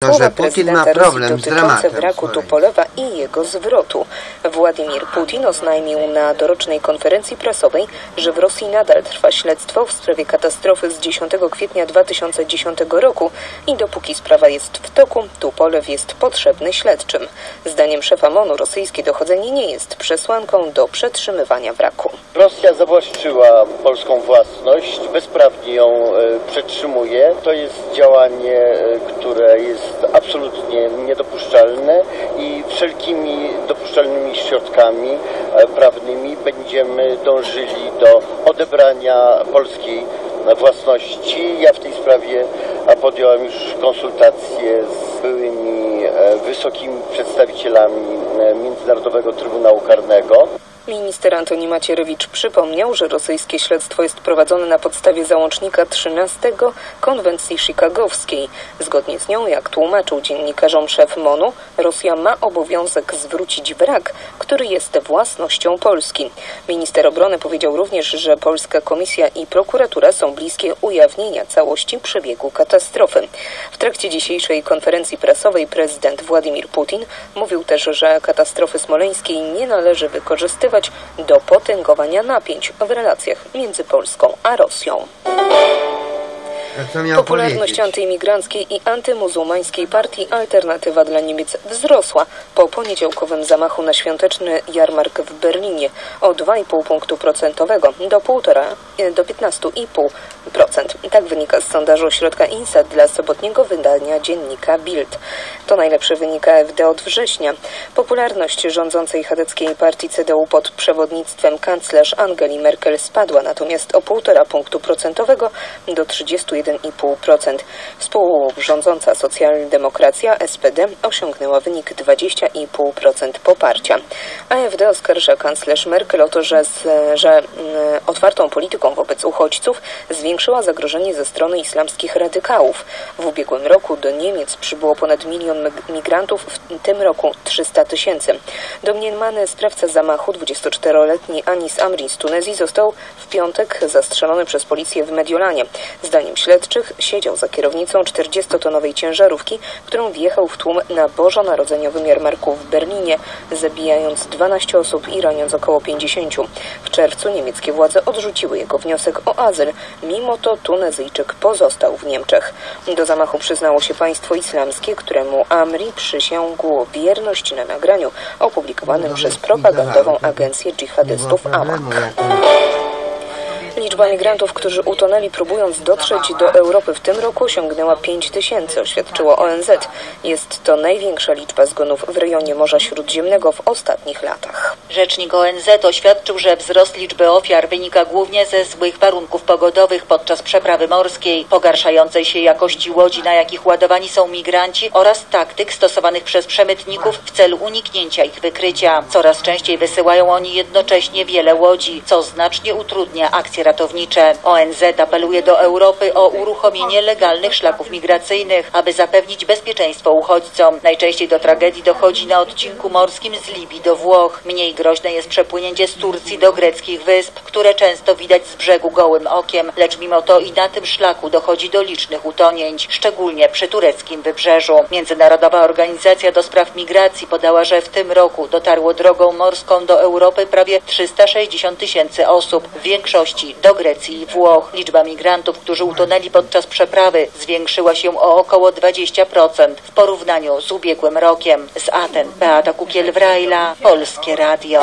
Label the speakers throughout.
Speaker 1: Słowa prezydenta Rosji dotyczące wraku Tupolewa i jego zwrotu. Władimir Putin oznajmił na dorocznej konferencji prasowej, że w Rosji nadal trwa śledztwo w sprawie katastrofy z 10 kwietnia 2010 roku i dopóki sprawa jest w toku, Tupolew jest potrzebny śledczym. Zdaniem szefa MON-u rosyjskie dochodzenie nie jest przesłanką do przetrzymywania wraku.
Speaker 2: Rosja zawłaszczyła polską własność, bezprawnie ją przetrzymuje. To jest działanie, które jest absolutnie niedopuszczalne i wszelkimi dopuszczalnymi środkami prawnymi będziemy dążyli do odebrania polskiej własności. Ja w tej sprawie podjąłem już konsultacje z byłymi wysokimi przedstawicielami Międzynarodowego Trybunału Karnego.
Speaker 1: Minister Antoni Macierewicz przypomniał, że rosyjskie śledztwo jest prowadzone na podstawie załącznika 13 konwencji chicagowskiej. Zgodnie z nią, jak tłumaczył dziennikarzom szef MON-u, Rosja ma obowiązek zwrócić wrak, który jest własnością Polski. Minister obrony powiedział również, że polska komisja i prokuratura są bliskie ujawnienia całości przebiegu katastrofy. W trakcie dzisiejszej konferencji prasowej prezydent Władimir Putin mówił też, że katastrofy smoleńskiej nie należy wykorzystywać do potęgowania napięć w relacjach między Polską a Rosją. Popularność antyimigranckiej i antymuzułmańskiej partii Alternatywa dla Niemiec wzrosła po poniedziałkowym zamachu na świąteczny jarmark w Berlinie o 2,5 punktu procentowego do 15,5%. Tak wynika z sondażu ośrodka INSAT dla sobotniego wydania dziennika Bild. To najlepszy wynik AfD od września. Popularność rządzącej chadeckiej partii CDU pod przewodnictwem kanclerz Angeli Merkel spadła natomiast o 1,5 punktu procentowego do 31,5%. Współrządząca socjaldemokracja SPD osiągnęła wynik 20,5% poparcia. AfD oskarża kanclerz Merkel o to, że otwartą polityką wobec uchodźców zwiększyła zagrożenie ze strony islamskich radykałów. W ubiegłym roku do Niemiec przybyło ponad 1 milion migrantów, w tym roku 300 000. Domniemany sprawca zamachu, 24-letni Anis Amri z Tunezji, został w piątek zastrzelony przez policję w Mediolanie. Zdaniem śledczych siedział za kierownicą 40-tonowej ciężarówki, którą wjechał w tłum na bożonarodzeniowym jarmarku w Berlinie, zabijając 12 osób i raniąc około 50. W czerwcu niemieckie władze odrzuciły jego wniosek o azyl. Mimo to Tunezyjczyk pozostał w Niemczech. Do zamachu przyznało się państwo islamskie, któremu Amri przysiągł wierność na nagraniu opublikowanym przez propagandową agencję dżihadystów Amaq. Liczba migrantów, którzy utonęli próbując dotrzeć do Europy w tym roku osiągnęła 5 000, oświadczyło ONZ. Jest to największa liczba zgonów w rejonie Morza Śródziemnego w ostatnich latach.
Speaker 3: Rzecznik ONZ oświadczył, że wzrost liczby ofiar wynika głównie ze złych warunków pogodowych podczas przeprawy morskiej, pogarszającej się jakości łodzi, na jakich ładowani są migranci, oraz taktyk stosowanych przez przemytników w celu uniknięcia ich wykrycia. Coraz częściej wysyłają oni jednocześnie wiele łodzi, co znacznie utrudnia akcje ratownicze. ONZ apeluje do Europy o uruchomienie legalnych szlaków migracyjnych, aby zapewnić bezpieczeństwo uchodźcom. Najczęściej do tragedii dochodzi na odcinku morskim z Libii do Włoch. Mniej groźne jest przepłynięcie z Turcji do greckich wysp, które często widać z brzegu gołym okiem, lecz mimo to i na tym szlaku dochodzi do licznych utonięć, szczególnie przy tureckim wybrzeżu. Międzynarodowa Organizacja do Spraw Migracji podała, że w tym roku dotarło drogą morską do Europy prawie 360 000 osób, w większości do Grecji i Włoch. Liczba migrantów, którzy utonęli podczas przeprawy, zwiększyła się o około 20% w porównaniu z ubiegłym rokiem. Z Aten Beata Kukiel-Wrajla, Polskie Radio.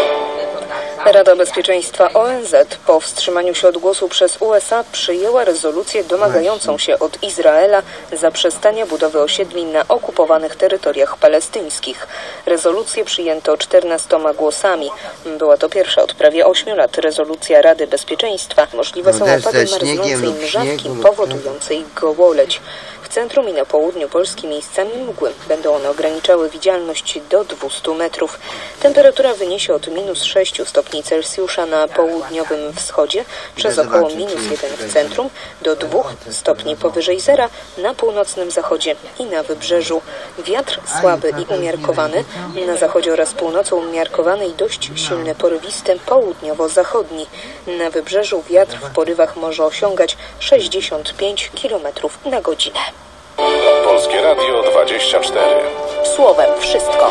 Speaker 1: Rada Bezpieczeństwa ONZ po wstrzymaniu się od głosu przez USA przyjęła rezolucję domagającą się od Izraela zaprzestania budowy osiedli na okupowanych terytoriach palestyńskich. Rezolucję przyjęto 14 głosami. Była to pierwsza od prawie 8 lat rezolucja Rady Bezpieczeństwa. Możliwe są opady marznącej mrzawki powodującej gołoleć. W centrum i na południu Polski miejscami mgły. Będą one ograniczały widzialność do 200 metrów. Temperatura wyniesie od -6 stopni Celsjusza na południowym wschodzie, przez około -1 w centrum, do 2 stopni powyżej zera na północnym zachodzie i na wybrzeżu. Wiatr słaby i umiarkowany, na zachodzie oraz północy umiarkowany i dość silny porywisty południowo-zachodni. Na wybrzeżu wiatr w porywach może osiągać 65 km na godzinę.
Speaker 4: Polskie Radio 24.
Speaker 1: Słowem wszystko.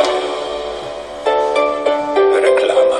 Speaker 4: Reklama.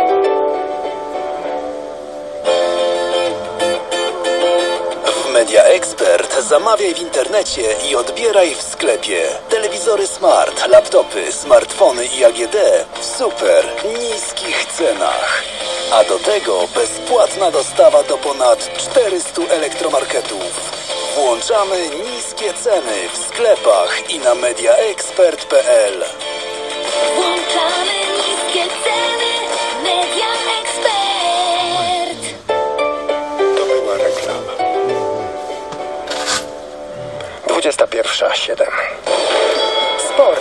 Speaker 5: W Media Expert zamawiaj w internecie i odbieraj w sklepie. Telewizory smart, laptopy, smartfony i AGD w super niskich cenach. A do tego bezpłatna dostawa do ponad 400 elektromarketów. Włączamy niskie ceny w sklepach i na mediaexpert.pl.
Speaker 6: Włączamy niskie ceny. Media Expert.
Speaker 7: To była reklama. 21:07.
Speaker 1: Sport.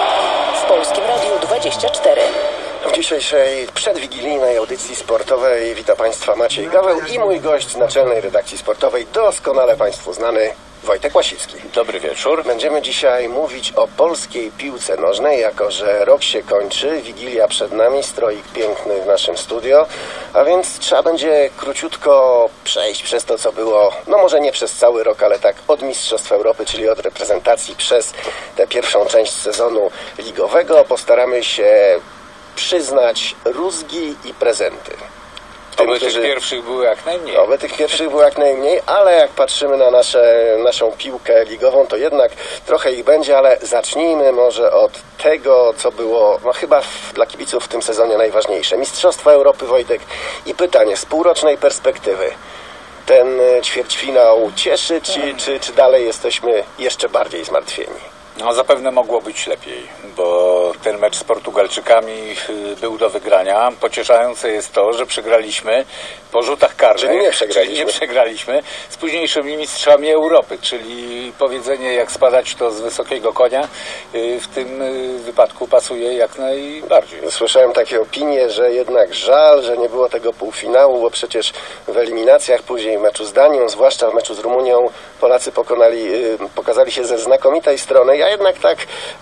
Speaker 1: W Polskim Radiu 24.
Speaker 7: W dzisiejszej przedwigilijnej audycji sportowej witam Państwa Maciej Gaweł i mój gość z naczelnej redakcji sportowej, doskonale Państwu znany Wojtek Łasicki.
Speaker 4: Dobry wieczór.
Speaker 7: Będziemy dzisiaj mówić o polskiej piłce nożnej, jako że rok się kończy, wigilia przed nami, stroik piękny w naszym studio, a więc trzeba będzie króciutko przejść przez to, co było, no może nie przez cały rok, ale tak od Mistrzostw Europy, czyli od reprezentacji przez tę pierwszą część sezonu ligowego. Postaramy się przyznać rózgi i prezenty.
Speaker 4: Oby tych pierwszych było jak najmniej.
Speaker 7: Oby tych pierwszych było jak najmniej, ale jak patrzymy na naszą piłkę ligową, to jednak trochę ich będzie, ale zacznijmy może od tego, co było no chyba dla kibiców w tym sezonie najważniejsze. Mistrzostwa Europy, Wojtek, i pytanie z półrocznej perspektywy. Ten ćwierćfinał cieszy, czy dalej jesteśmy jeszcze bardziej zmartwieni?
Speaker 4: No zapewne mogło być lepiej, bo ten mecz z Portugalczykami był do wygrania. Pocieszające jest to, że przegraliśmy po rzutach karnych.
Speaker 7: Czyli nie przegraliśmy.
Speaker 4: Z późniejszymi mistrzami Europy, czyli powiedzenie jak spadać to z wysokiego konia w tym wypadku pasuje jak najbardziej.
Speaker 7: Słyszałem takie opinie, że jednak żal, że nie było tego półfinału, bo przecież w eliminacjach później w meczu z Danią, zwłaszcza w meczu z Rumunią, Polacy pokazali się ze znakomitej strony. Ja jednak tak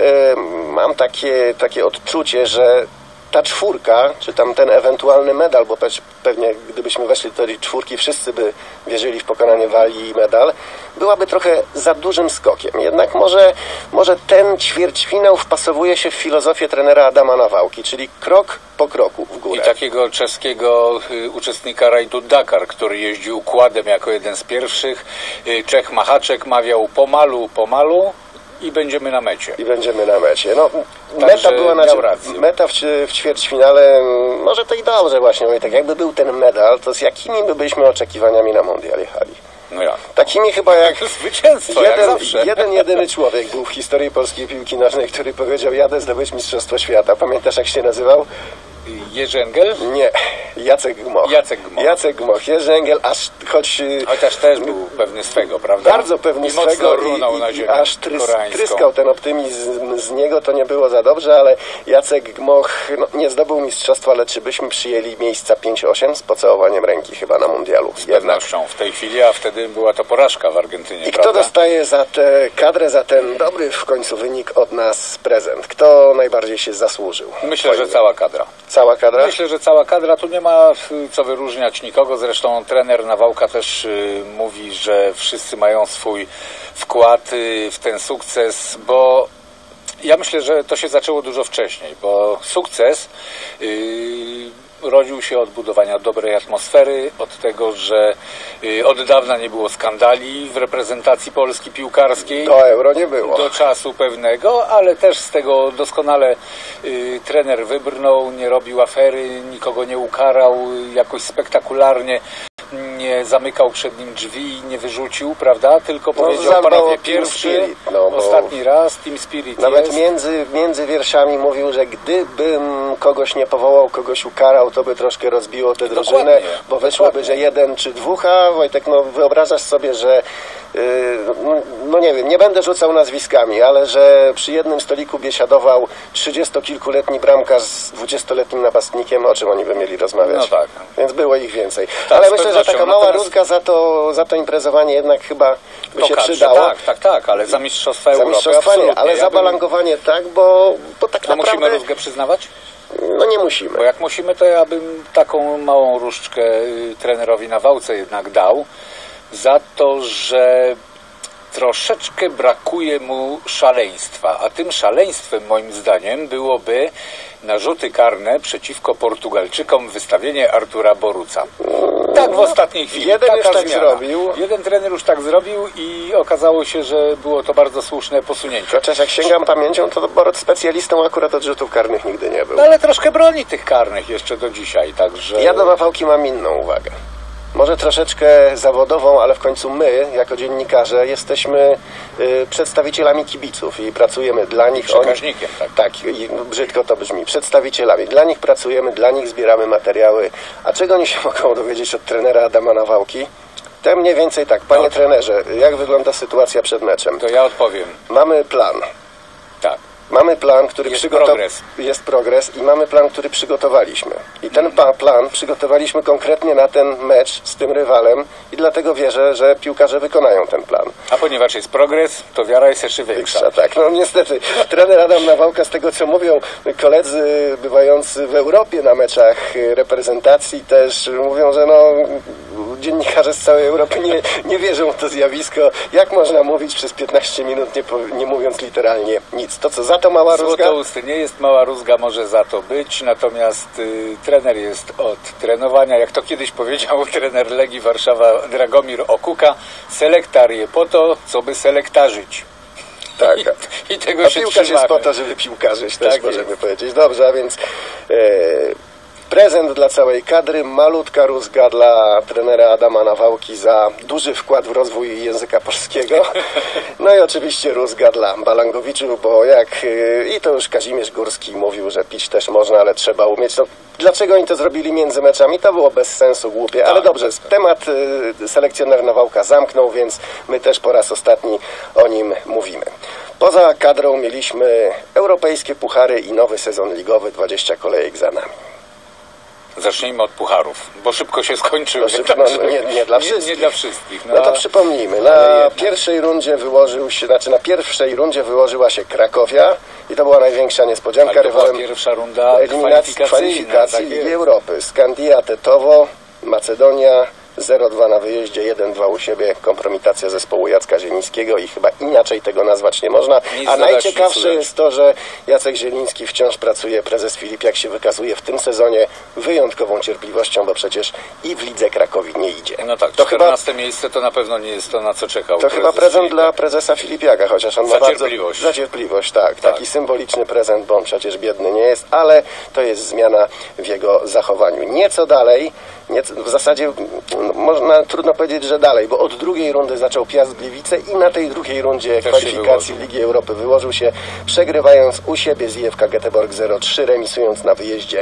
Speaker 7: mam takie odczucie, że ta czwórka, czy tam ten ewentualny medal, bo pewnie gdybyśmy weszli do tej czwórki, wszyscy by wierzyli w pokonanie Walii i medal, byłaby trochę za dużym skokiem. Jednak może ten ćwierćfinał wpasowuje się w filozofię trenera Adama Nawałki, czyli krok po kroku w górę.
Speaker 4: I takiego czeskiego uczestnika rajdu Dakar, który jeździł układem jako jeden z pierwszych. Czech Machaczek mawiał pomalu i będziemy na mecie.
Speaker 7: No,
Speaker 4: Także
Speaker 7: meta w ćwierćfinale, może to i dobrze właśnie, tak jakby był ten medal, to z jakimi byśmy oczekiwaniami na mundial jechali?
Speaker 4: No ja.
Speaker 7: Takimi chyba jak
Speaker 4: zwycięstwo, jak zawsze.
Speaker 7: jedyny człowiek był w historii polskiej piłki nożnej, który powiedział: jadę zdobyć Mistrzostwo Świata. Pamiętasz, jak się nazywał?
Speaker 4: Jerzy Engel?
Speaker 7: Nie, Jacek Gmoch. Jerzy Engel,
Speaker 4: chociaż też był pewny swego, prawda?
Speaker 7: Bardzo pewny
Speaker 4: I
Speaker 7: swego
Speaker 4: mocno runął na ziemię
Speaker 7: aż tryskał ten optymizm z niego, to nie było za dobrze, ale Jacek Gmoch nie zdobył mistrzostwa, ale czy byśmy przyjęli miejsca 5-8 z pocałowaniem ręki chyba na mundialu?
Speaker 4: Z pewnością w tej chwili, a wtedy była to porażka w Argentynie,
Speaker 7: I
Speaker 4: prawda?
Speaker 7: kto dostaje za tę kadrę, za ten dobry w końcu wynik od nas prezent? Kto najbardziej się zasłużył?
Speaker 4: Myślę, że cała kadra.
Speaker 7: Cała kadra?
Speaker 4: Myślę, że cała kadra, tu nie ma co wyróżniać nikogo, zresztą trener Nawałka też mówi, że wszyscy mają swój wkład w ten sukces, bo ja myślę, że to się zaczęło dużo wcześniej, bo sukces rodził się od budowania dobrej atmosfery, od tego, że od dawna nie było skandali w reprezentacji Polski piłkarskiej.
Speaker 7: Do Euro nie było.
Speaker 4: Do czasu pewnego, ale też z tego doskonale trener wybrnął, nie robił afery, nikogo nie ukarał jakoś spektakularnie, nie zamykał przed nim drzwi, nie wyrzucił, prawda? Tylko powiedział po raz pierwszy, ostatni raz, Team Spirit
Speaker 7: nawet
Speaker 4: jest.
Speaker 7: między wierszami mówił, że gdybym kogoś nie powołał, kogoś ukarał, to by troszkę rozbiło tę drużynę, bo wyszłoby, że 1 czy 2, a Wojtek, wyobrażasz sobie, że no nie wiem, nie będę rzucał nazwiskami, ale że przy jednym stoliku biesiadował 30-kilkuletni bramkarz z 20-letnim napastnikiem, o czym oni by mieli rozmawiać?
Speaker 4: No tak.
Speaker 7: Więc było ich więcej.
Speaker 4: Tak,
Speaker 7: ale myślę, że taka mała rózga za to imprezowanie jednak chyba by się przydało.
Speaker 4: Tak, ale za Mistrzostwa Europy
Speaker 7: Mistrzostwa nie, ale za balangowanie tak, bo tak
Speaker 4: A
Speaker 7: naprawdę...
Speaker 4: musimy rózgę przyznawać?
Speaker 7: No nie musimy.
Speaker 4: Bo jak musimy, to ja bym taką małą różdżkę trenerowi Nawałce jednak dał za to, że troszeczkę brakuje mu szaleństwa, a tym szaleństwem moim zdaniem byłoby na rzuty karne przeciwko Portugalczykom wystawienie Artura Boruca. Tak w ostatniej chwili.
Speaker 7: Jeden już tak
Speaker 4: zmiana.
Speaker 7: zrobił.
Speaker 4: Jeden trener już tak zrobił i okazało się, że było to bardzo słuszne posunięcie.
Speaker 7: Chociaż jak sięgam pamięcią, to Boruc specjalistą akurat od rzutów karnych nigdy nie był.
Speaker 4: No ale troszkę broni tych karnych jeszcze do dzisiaj, także...
Speaker 7: Ja do Mafałki mam inną uwagę. Może troszeczkę zawodową, ale w końcu my, jako dziennikarze, jesteśmy przedstawicielami kibiców i pracujemy dla nich.
Speaker 4: Przekaźnikiem, tak.
Speaker 7: Tak, i brzydko to brzmi. Przedstawicielami. Dla nich pracujemy, dla nich zbieramy materiały. A czego oni się mogą dowiedzieć od trenera Adama Nawałki? Te mniej więcej tak. Panie trenerze, jak wygląda sytuacja przed meczem?
Speaker 4: To ja odpowiem.
Speaker 7: Mamy plan.
Speaker 4: Tak.
Speaker 7: Mamy plan, który
Speaker 4: Jest progres.
Speaker 7: Jest progres i mamy plan, który przygotowaliśmy. I ten plan przygotowaliśmy konkretnie na ten mecz z tym rywalem i dlatego wierzę, że piłkarze wykonają ten plan.
Speaker 4: A ponieważ jest progres, to wiara jest jeszcze większa.
Speaker 7: Tak, no niestety. Trener Adam Nawałka, z tego co mówią koledzy bywający w Europie na meczach reprezentacji, też mówią, że dziennikarze z całej Europy nie wierzą w to zjawisko. Jak można mówić przez 15 minut, nie mówiąc literalnie nic? To co, za to mała rózga?
Speaker 4: Złotousty nie jest mała rózga, może za to być, natomiast trener jest od trenowania, jak to kiedyś powiedział trener Legii Warszawa Dragomir Okuka, selektar je po to, co by selektarzyć.
Speaker 7: Tak.
Speaker 4: I tego się
Speaker 7: piłkarz
Speaker 4: trzymamy.
Speaker 7: jest po to, żeby piłkarzyć, też
Speaker 4: Tak
Speaker 7: możemy
Speaker 4: jest.
Speaker 7: powiedzieć. Dobrze, a więc prezent dla całej kadry, malutka rózga dla trenera Adama Nawałki za duży wkład w rozwój języka polskiego. No i oczywiście rózga dla Balangowiczów, bo i to już Kazimierz Górski mówił, że pić też można, ale trzeba umieć. To dlaczego oni to zrobili między meczami? To było bez sensu, głupie, ale dobrze, temat selekcjoner Nawałka zamknął, więc my też po raz ostatni o nim mówimy. Poza kadrą mieliśmy europejskie puchary i nowy sezon ligowy, 20 kolejek za nami.
Speaker 4: Zacznijmy od pucharów, bo szybko się skończyły.
Speaker 7: Nie dla wszystkich.
Speaker 4: Nie dla wszystkich.
Speaker 7: No to przypomnijmy, na pierwszej rundzie wyłożyła się Krakowia i to była największa niespodzianka.
Speaker 4: Ale to była
Speaker 7: Rywalem
Speaker 4: pierwsza runda
Speaker 7: kwalifikacji
Speaker 4: tak
Speaker 7: Ligi Europy. Skandia Tetowo, Macedonia 0-2 na wyjeździe, 1-2 u siebie, kompromitacja zespołu Jacka Zielińskiego i chyba inaczej tego nazwać nie można. A najciekawsze jest to, że Jacek Zieliński wciąż pracuje, prezes Filipiak się wykazuje w tym sezonie wyjątkową cierpliwością, bo przecież i w Lidze Krakowi nie idzie.
Speaker 4: No tak,
Speaker 7: to
Speaker 4: 14 miejsce to na pewno nie jest to, na co czekał.
Speaker 7: To chyba prezent dla prezesa Filipiaka, chociaż on ma
Speaker 4: cierpliwość.
Speaker 7: Za cierpliwość, tak. Taki symboliczny prezent, bo on przecież biedny nie jest, ale to jest zmiana w jego zachowaniu. Nieco dalej, w zasadzie trudno powiedzieć, że dalej, bo od drugiej rundy zaczął Piast Gliwice i na tej drugiej rundzie kwalifikacji Ligi Europy wyłożył się, przegrywając u siebie z IFK Göteborg 0-3, remisując na wyjeździe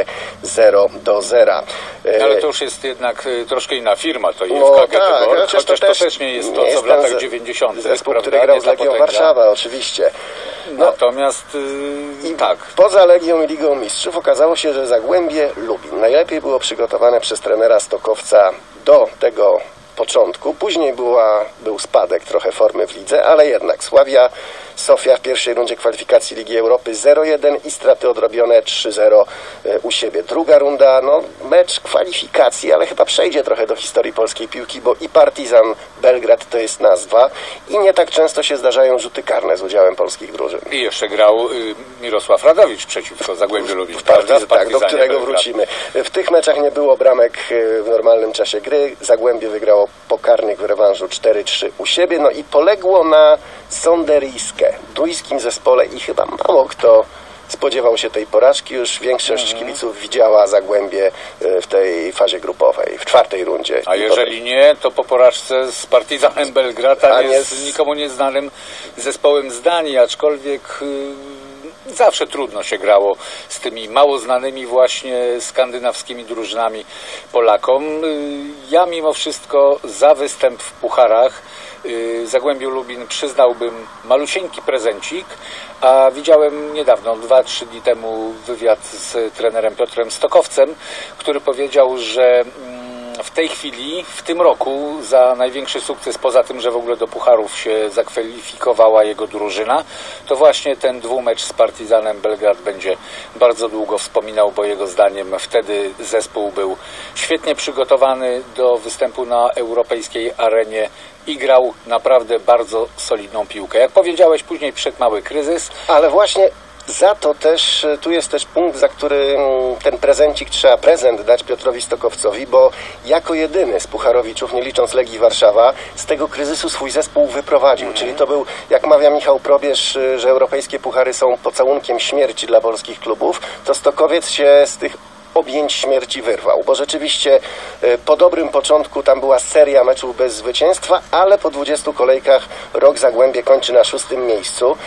Speaker 7: 0-0.
Speaker 4: Ale to już jest jednak troszkę inna firma, to IFK Göteborg, chociaż to też nie jest to, co w latach 90.
Speaker 7: Zespół, który grał z Legią Warszawa, oczywiście.
Speaker 4: Natomiast tak.
Speaker 7: Poza Legią i Ligą Mistrzów okazało się, że Zagłębie Lubin najlepiej było przygotowane przez trenera Stokowca do tego początku. Później był spadek trochę formy w lidze, ale jednak Sławia Sofia w pierwszej rundzie kwalifikacji Ligi Europy 0-1 i straty odrobione 3-0 u siebie. Druga runda, mecz kwalifikacji, ale chyba przejdzie trochę do historii polskiej piłki, bo i Partizan Belgrad to jest nazwa i nie tak często się zdarzają rzuty karne z udziałem polskich drużyn.
Speaker 4: I jeszcze grał Mirosław Radowicz przeciwko Zagłębiu Lubin.
Speaker 7: Tak, do którego wrócimy. W tych meczach nie było bramek w normalnym czasie gry. Zagłębie wygrało po karnych w rewanżu 4-3 u siebie, i poległo na Sonderiskę, duńskim zespole i chyba mało kto spodziewał się tej porażki. Już większość kibiców widziała Zagłębie w tej fazie grupowej, w czwartej rundzie.
Speaker 4: A jeżeli nie, to po porażce z Partizanem Belgrad, z nikomu nieznanym zespołem z Danii, aczkolwiek zawsze trudno się grało z tymi mało znanymi właśnie skandynawskimi drużynami Polakom. Ja mimo wszystko za występ w pucharach Zagłębiu Lubin przyznałbym malusieńki prezencik, a widziałem niedawno, 2-3 dni temu, wywiad z trenerem Piotrem Stokowcem, który powiedział, że w tej chwili, w tym roku za największy sukces, poza tym, że w ogóle do pucharów się zakwalifikowała jego drużyna, to właśnie ten dwumecz z Partizanem Belgrad będzie bardzo długo wspominał, bo jego zdaniem wtedy zespół był świetnie przygotowany do występu na europejskiej arenie i grał naprawdę bardzo solidną piłkę. Jak powiedziałeś, później przyszedł mały kryzys.
Speaker 7: Ale właśnie za to też, tu jest też punkt, za który ten prezencik trzeba dać Piotrowi Stokowcowi, bo jako jedyny z pucharowiczów, nie licząc Legii Warszawa, z tego kryzysu swój zespół wyprowadził. Czyli to był, jak mawia Michał Probierz, że europejskie puchary są pocałunkiem śmierci dla polskich klubów, to Stokowiec się z tych objęć śmierci wyrwał, bo rzeczywiście po dobrym początku tam była seria meczów bez zwycięstwa, ale po 20 kolejkach Rok Zagłębie kończy na 6. miejscu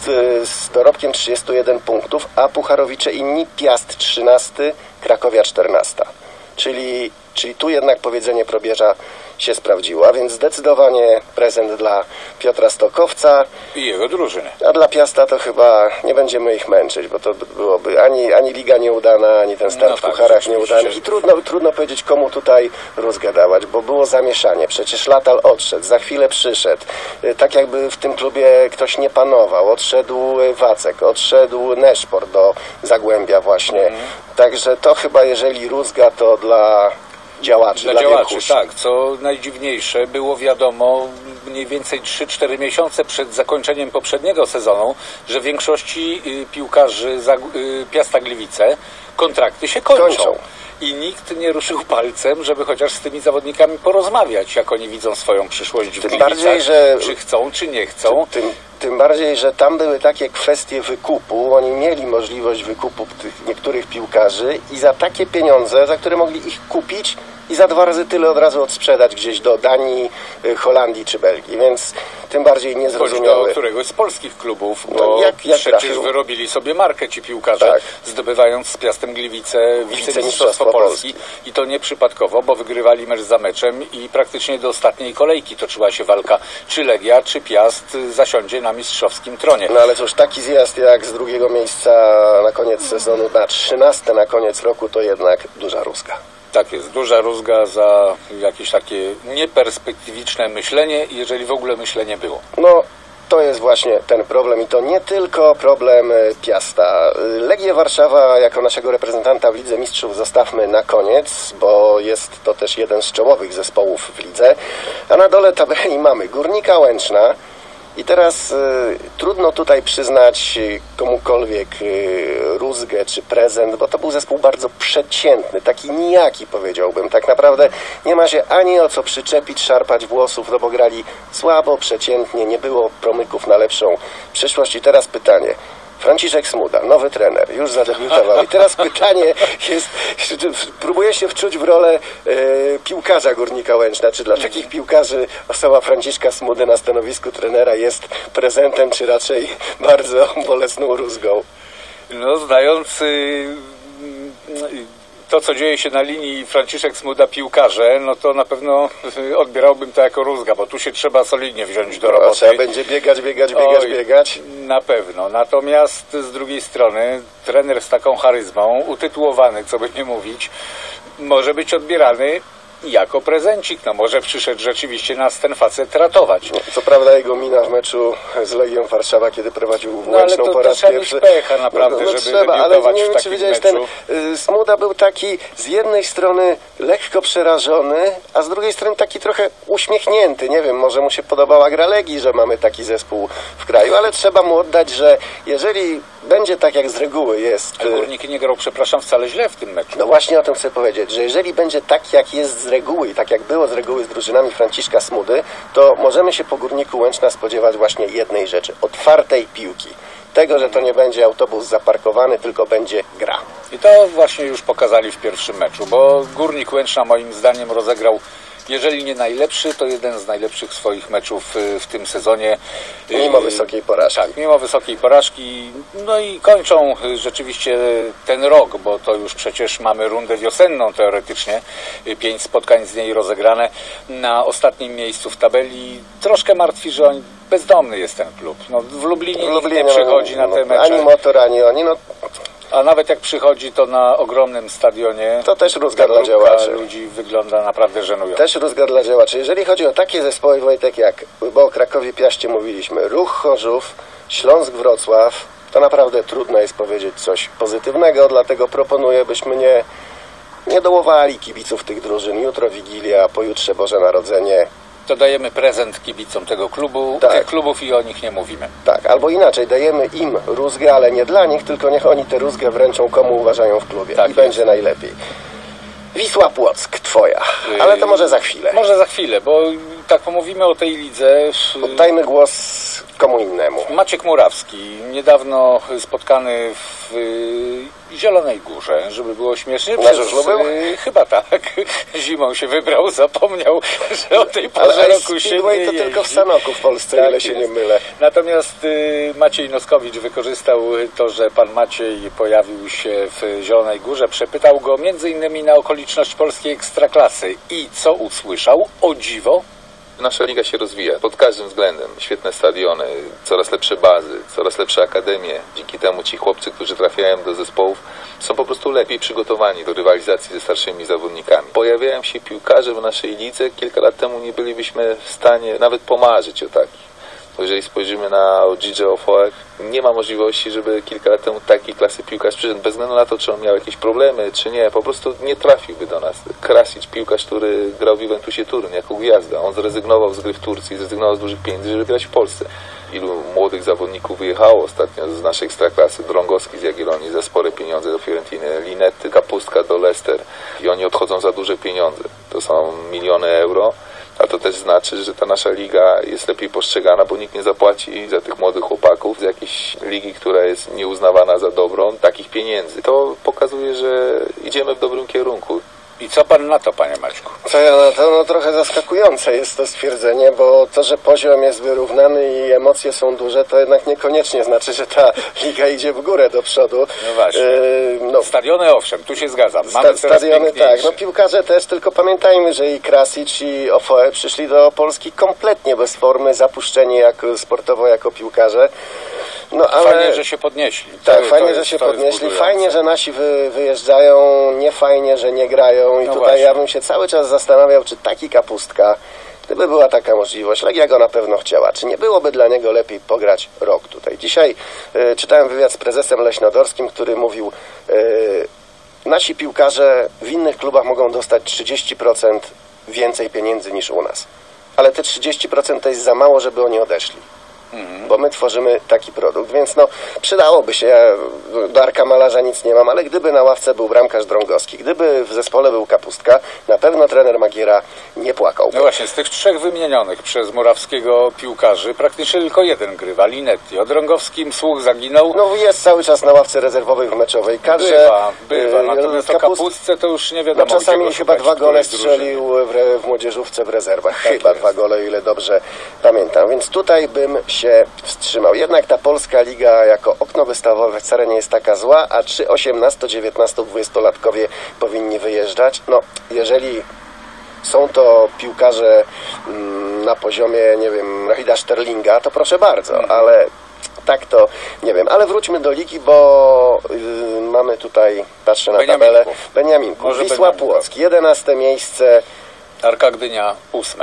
Speaker 7: z dorobkiem 31 punktów, a pucharowicze inni Piast 13, Krakowia 14. Czyli tu jednak powiedzenie Probierza się sprawdziło, a więc zdecydowanie prezent dla Piotra Stokowca.
Speaker 4: I jego drużyny.
Speaker 7: A dla Piasta to chyba nie będziemy ich męczyć, bo to byłoby ani liga nieudana, ani ten start w pucharach nieudany. I trudno powiedzieć, komu tutaj rózgę dawać, bo było zamieszanie. Przecież Latal odszedł, za chwilę przyszedł. Tak jakby w tym klubie ktoś nie panował. Odszedł Wacek, odszedł Neszpor do Zagłębia właśnie. Także to chyba, jeżeli rózga, to dla działaczy,
Speaker 4: dla działaczy, tak. Co najdziwniejsze, było wiadomo mniej więcej 3-4 miesiące przed zakończeniem poprzedniego sezonu, że w większości piłkarzy Piasta Gliwice kontrakty się kończą. I nikt nie ruszył palcem, żeby chociaż z tymi zawodnikami porozmawiać, jak oni widzą swoją przyszłość w Gliwicach, czy chcą, czy nie chcą.
Speaker 7: Tym bardziej, że tam były takie kwestie wykupu, oni mieli możliwość wykupu tych niektórych piłkarzy i za takie pieniądze, za które mogli ich kupić i za 2 razy tyle od razu odsprzedać gdzieś do Danii, Holandii czy Belgii, więc tym bardziej niezrozumiałe.
Speaker 4: Do któregoś z polskich klubów, bo przecież wyrobili sobie markę ci piłkarze,
Speaker 7: tak,
Speaker 4: zdobywając z Piastem Gliwice wicemistrzostwo Polski i to nieprzypadkowo, bo wygrywali mecz za meczem i praktycznie do ostatniej kolejki toczyła się walka, czy Legia, czy Piast zasiądzie na mistrzowskim tronie.
Speaker 7: No ale cóż, taki zjazd jak z 2. miejsca na koniec sezonu na 13 na koniec roku to jednak duża rózga.
Speaker 4: Tak jest, duża rózga za jakieś takie nieperspektywiczne myślenie, jeżeli w ogóle myślenie było.
Speaker 7: No, to jest właśnie ten problem i to nie tylko problem Piasta. Legię Warszawa jako naszego reprezentanta w Lidze Mistrzów zostawmy na koniec, bo jest to też jeden z czołowych zespołów w lidze. A na dole tabeli mamy Górnika Łęczna. I teraz trudno tutaj przyznać komukolwiek rózgę czy prezent, bo to był zespół bardzo przeciętny, taki nijaki powiedziałbym. Tak naprawdę nie ma się ani o co przyczepić, szarpać włosów, no bo grali słabo, przeciętnie, nie było promyków na lepszą przyszłość. I teraz pytanie. Franciszek Smuda, nowy trener, już zadebiutował. I teraz pytanie jest, próbuję się wczuć w rolę piłkarza Górnika Łęczna. Czy dla takich piłkarzy osoba Franciszka Smudy na stanowisku trenera jest prezentem, czy raczej bardzo bolesną rózgą?
Speaker 4: No, znając to, co dzieje się na linii Franciszek Smuda piłkarze, no to na pewno odbierałbym to jako rózga, bo tu się trzeba solidnie wziąć do roboty.
Speaker 7: Trzeba będzie biegać.
Speaker 4: Na pewno. Natomiast z drugiej strony trener z taką charyzmą, utytułowany, co by nie mówić, może być odbierany jako prezencik. No może przyszedł rzeczywiście nas ten facet ratować.
Speaker 7: No, co prawda jego mina w meczu z Legią Warszawa, kiedy prowadził Łęczną po raz pierwszy.
Speaker 4: Trzeba mieć pecha naprawdę, żeby
Speaker 7: trzeba, ale nie wiem, czy widziałeś,
Speaker 4: meczu.
Speaker 7: Ten Smuda był taki z jednej strony lekko przerażony, a z drugiej strony taki trochę uśmiechnięty. Nie wiem, może mu się podobała gra Legii, że mamy taki zespół w kraju, ale trzeba mu oddać, że jeżeli będzie tak jak z reguły jest...
Speaker 4: Ale Górnik nie grał, przepraszam, wcale źle w tym meczu.
Speaker 7: No właśnie o tym chcę powiedzieć, że jeżeli będzie tak jak jest z reguły i tak jak było z reguły z drużynami Franciszka Smudy, to możemy się po Górniku Łęczna spodziewać właśnie jednej rzeczy. Otwartej piłki. Tego, że to nie będzie autobus zaparkowany, tylko będzie gra.
Speaker 4: I to właśnie już pokazali w pierwszym meczu, bo Górnik Łęczna moim zdaniem rozegrał, jeżeli nie najlepszy, to jeden z najlepszych swoich meczów w tym sezonie.
Speaker 7: Mimo wysokiej porażki.
Speaker 4: Tak, mimo wysokiej porażki. No i kończą rzeczywiście ten rok, bo to już przecież mamy rundę wiosenną teoretycznie. 5 spotkań z niej rozegrane na ostatnim miejscu w tabeli. Troszkę martwi, że bezdomny jest ten klub. No, w Lublinie nikt nie przychodzi na te mecze.
Speaker 7: Ani Motor, ani oni.
Speaker 4: A nawet jak przychodzi, to na ogromnym stadionie.
Speaker 7: To też rózga dla działaczy.
Speaker 4: Ludzi wygląda naprawdę żenująco.
Speaker 7: Też rózga dla działaczy. Jeżeli chodzi o takie zespoły, Wojtek, jak, bo o Krakowie Piaście mówiliśmy, Ruch Chorzów, Śląsk Wrocław, to naprawdę trudno jest powiedzieć coś pozytywnego, dlatego proponuję, byśmy nie dołowali kibiców tych drużyn. Jutro Wigilia, pojutrze Boże Narodzenie.
Speaker 4: to dajemy prezent kibicom tego klubu,
Speaker 7: Tak.
Speaker 4: tych klubów i o nich nie mówimy.
Speaker 7: Tak, albo inaczej, dajemy im rózgę, ale nie dla nich, tylko niech oni tę rózgę wręczą komu uważają w klubie.
Speaker 4: Tak
Speaker 7: I
Speaker 4: jest.
Speaker 7: będzie najlepiej. Wisła Płock, twoja. Ale to może za chwilę.
Speaker 4: Może za chwilę, bo tak pomówimy o tej lidze.
Speaker 7: Oddajmy głos komu innemu.
Speaker 4: Maciek Murawski, niedawno spotkany w Zielonej Górze, żeby było śmiesznie.
Speaker 7: Na żużlu był?
Speaker 4: Chyba tak. Zimą się wybrał, zapomniał, że o tej porze
Speaker 7: Ale
Speaker 4: roku się
Speaker 7: Speedway
Speaker 4: nie
Speaker 7: to
Speaker 4: jeździ.
Speaker 7: tylko w Sanoku w Polsce,
Speaker 4: Tak
Speaker 7: ile się
Speaker 4: jest.
Speaker 7: nie mylę.
Speaker 4: Natomiast Maciej Noskowicz wykorzystał to, że pan Maciej pojawił się w Zielonej Górze. Przepytał go m.in. na okoliczność polskiej ekstraklasy. I co usłyszał? O dziwo,
Speaker 8: Nasza liga się rozwija pod każdym względem. Świetne stadiony, coraz lepsze bazy, coraz lepsze akademie. Dzięki temu ci chłopcy, którzy trafiają do zespołów, są po prostu lepiej przygotowani do rywalizacji ze starszymi zawodnikami. Pojawiają się piłkarze w naszej lidze. Kilka lat temu nie bylibyśmy w stanie nawet pomarzyć o takich. Bo jeżeli spojrzymy na Ogidze Ofoe, nie ma możliwości, żeby kilka lat temu takiej klasy piłkarz przyszedł, bez względu na to, czy on miał jakieś problemy, czy nie, po prostu nie trafiłby do nas. Krasić, piłkarz, który grał w Juventusie Turyn jako gwiazda, on zrezygnował z gry w Turcji, zrezygnował z dużych pieniędzy, żeby grać w Polsce. Ilu młodych zawodników wyjechało ostatnio z naszej ekstraklasy, Drągowski z Jagiellonii za spore pieniądze do Fiorentiny, Linetty, Kapustka do Leicester i oni odchodzą za duże pieniądze. To są miliony euro. A to też znaczy, że ta nasza liga jest lepiej postrzegana, bo nikt nie zapłaci za tych młodych chłopaków z jakiejś ligi, która jest nieuznawana za dobrą, takich pieniędzy. To pokazuje, że idziemy w dobrym kierunku.
Speaker 4: I co pan na to, panie Maćku?
Speaker 7: Co ja na to? No trochę zaskakujące jest to stwierdzenie, bo to, że poziom jest wyrównany i emocje są duże, to jednak niekoniecznie znaczy, że ta liga idzie w górę do przodu.
Speaker 4: No właśnie. Stadiony owszem, tu się zgadzam. Mamy coraz
Speaker 7: Stadiony tak,
Speaker 4: piękniejsze.
Speaker 7: no piłkarze też, tylko pamiętajmy, że i Krasic i Ofoe przyszli do Polski kompletnie bez formy, zapuszczeni sportowo jako piłkarze. No, ale...
Speaker 4: Fajnie, że się podnieśli.
Speaker 7: Tak, fajnie, że się podnieśli. Fajnie, że nasi wyjeżdżają. Nie fajnie, że nie grają. I
Speaker 4: No
Speaker 7: tutaj
Speaker 4: właśnie.
Speaker 7: ja bym się cały czas zastanawiał, czy taki Kapustka, gdyby była taka możliwość, Legia go na pewno chciała, czy nie byłoby dla niego lepiej pograć rok tutaj. Dzisiaj czytałem wywiad z prezesem Leśnodorskim, który mówił, nasi piłkarze w innych klubach mogą dostać 30% więcej pieniędzy niż u nas. Ale te 30% to jest za mało, żeby oni odeszli. Bo my tworzymy taki produkt, więc no przydałoby się, ja do Arka Malarza nic nie mam, ale gdyby na ławce był bramkarz Drągowski, gdyby w zespole był Kapustka, na pewno trener Magiera nie płakałby.
Speaker 4: No właśnie, z tych trzech wymienionych przez Murawskiego piłkarzy praktycznie tylko jeden grywa, Linetti. O Drągowskim słuch zaginął.
Speaker 7: No jest cały czas na ławce rezerwowej w meczowej kadrze.
Speaker 4: Bywa. Natomiast o Kapustce to już nie wiadomo.
Speaker 7: No czasami
Speaker 4: gdzie go
Speaker 7: chyba
Speaker 4: szukać,
Speaker 7: 2
Speaker 4: w której
Speaker 7: gole
Speaker 4: drużynie.
Speaker 7: strzelił w młodzieżówce w rezerwach.
Speaker 4: Tak
Speaker 7: Chyba
Speaker 4: jest.
Speaker 7: 2 gole, o ile dobrze pamiętam. Więc tutaj bym się wstrzymał. Jednak ta polska liga jako okno wystawowe wcale nie jest taka zła, a czy 18, 19, 20-latkowie powinni wyjeżdżać? No, jeżeli są to piłkarze na poziomie, nie wiem, Rahida Sterlinga, to proszę bardzo, ale tak to nie wiem. Ale wróćmy do ligi, bo mamy tutaj, patrzę na tabelę, Beniaminków.
Speaker 4: Może
Speaker 7: Wisła
Speaker 4: Beniaminków.
Speaker 7: Płock, 11 miejsce.
Speaker 4: Arka Gdynia 8.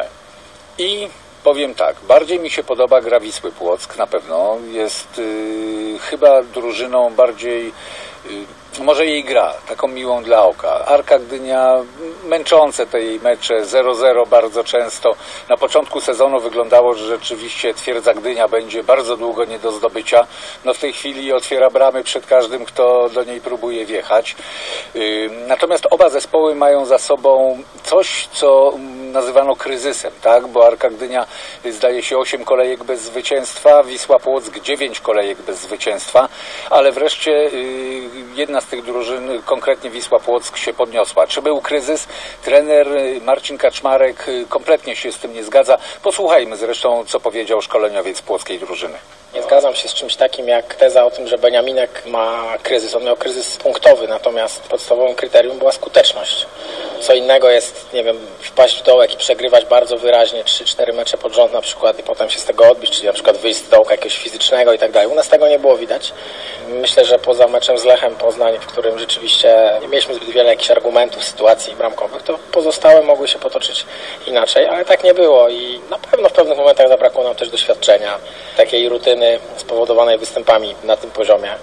Speaker 4: I powiem tak, bardziej mi się podoba gra Wisły Płock na pewno. Jest chyba drużyną bardziej, może jej gra, taką miłą dla oka. Arka Gdynia, męczące te jej mecze, 0-0 bardzo często. Na początku sezonu wyglądało, że rzeczywiście Twierdza Gdynia będzie bardzo długo nie do zdobycia. No w tej chwili otwiera bramy przed każdym, kto do niej próbuje wjechać. Natomiast oba zespoły mają za sobą coś, co nazywano kryzysem, tak? Bo Arka Gdynia zdaje się 8 kolejek bez zwycięstwa, Wisła Płock 9 kolejek bez zwycięstwa, ale wreszcie jedna z tych drużyn, konkretnie Wisła Płock, się podniosła. Czy był kryzys? Trener Marcin Kaczmarek kompletnie się z tym nie zgadza. Posłuchajmy zresztą, co powiedział szkoleniowiec płockiej drużyny.
Speaker 9: Nie zgadzam się z czymś takim jak teza o tym, że Beniaminek ma kryzys. On miał kryzys punktowy, natomiast podstawowym kryterium była skuteczność. Co innego jest, nie wiem, wpaść w dołek i przegrywać bardzo wyraźnie 3-4 mecze pod rząd na przykład i potem się z tego odbić, czyli na przykład wyjść z dołka jakiegoś fizycznego i tak dalej. U nas tego nie było widać. Myślę, że poza meczem z Lechem Poznań, w którym rzeczywiście nie mieliśmy zbyt wiele jakichś argumentów, sytuacji bramkowych, to pozostałe mogły się potoczyć inaczej, ale tak nie było i na pewno w pewnych momentach zabrakło nam też doświadczenia, takiej rutyny spowodowanej występami na tym poziomie.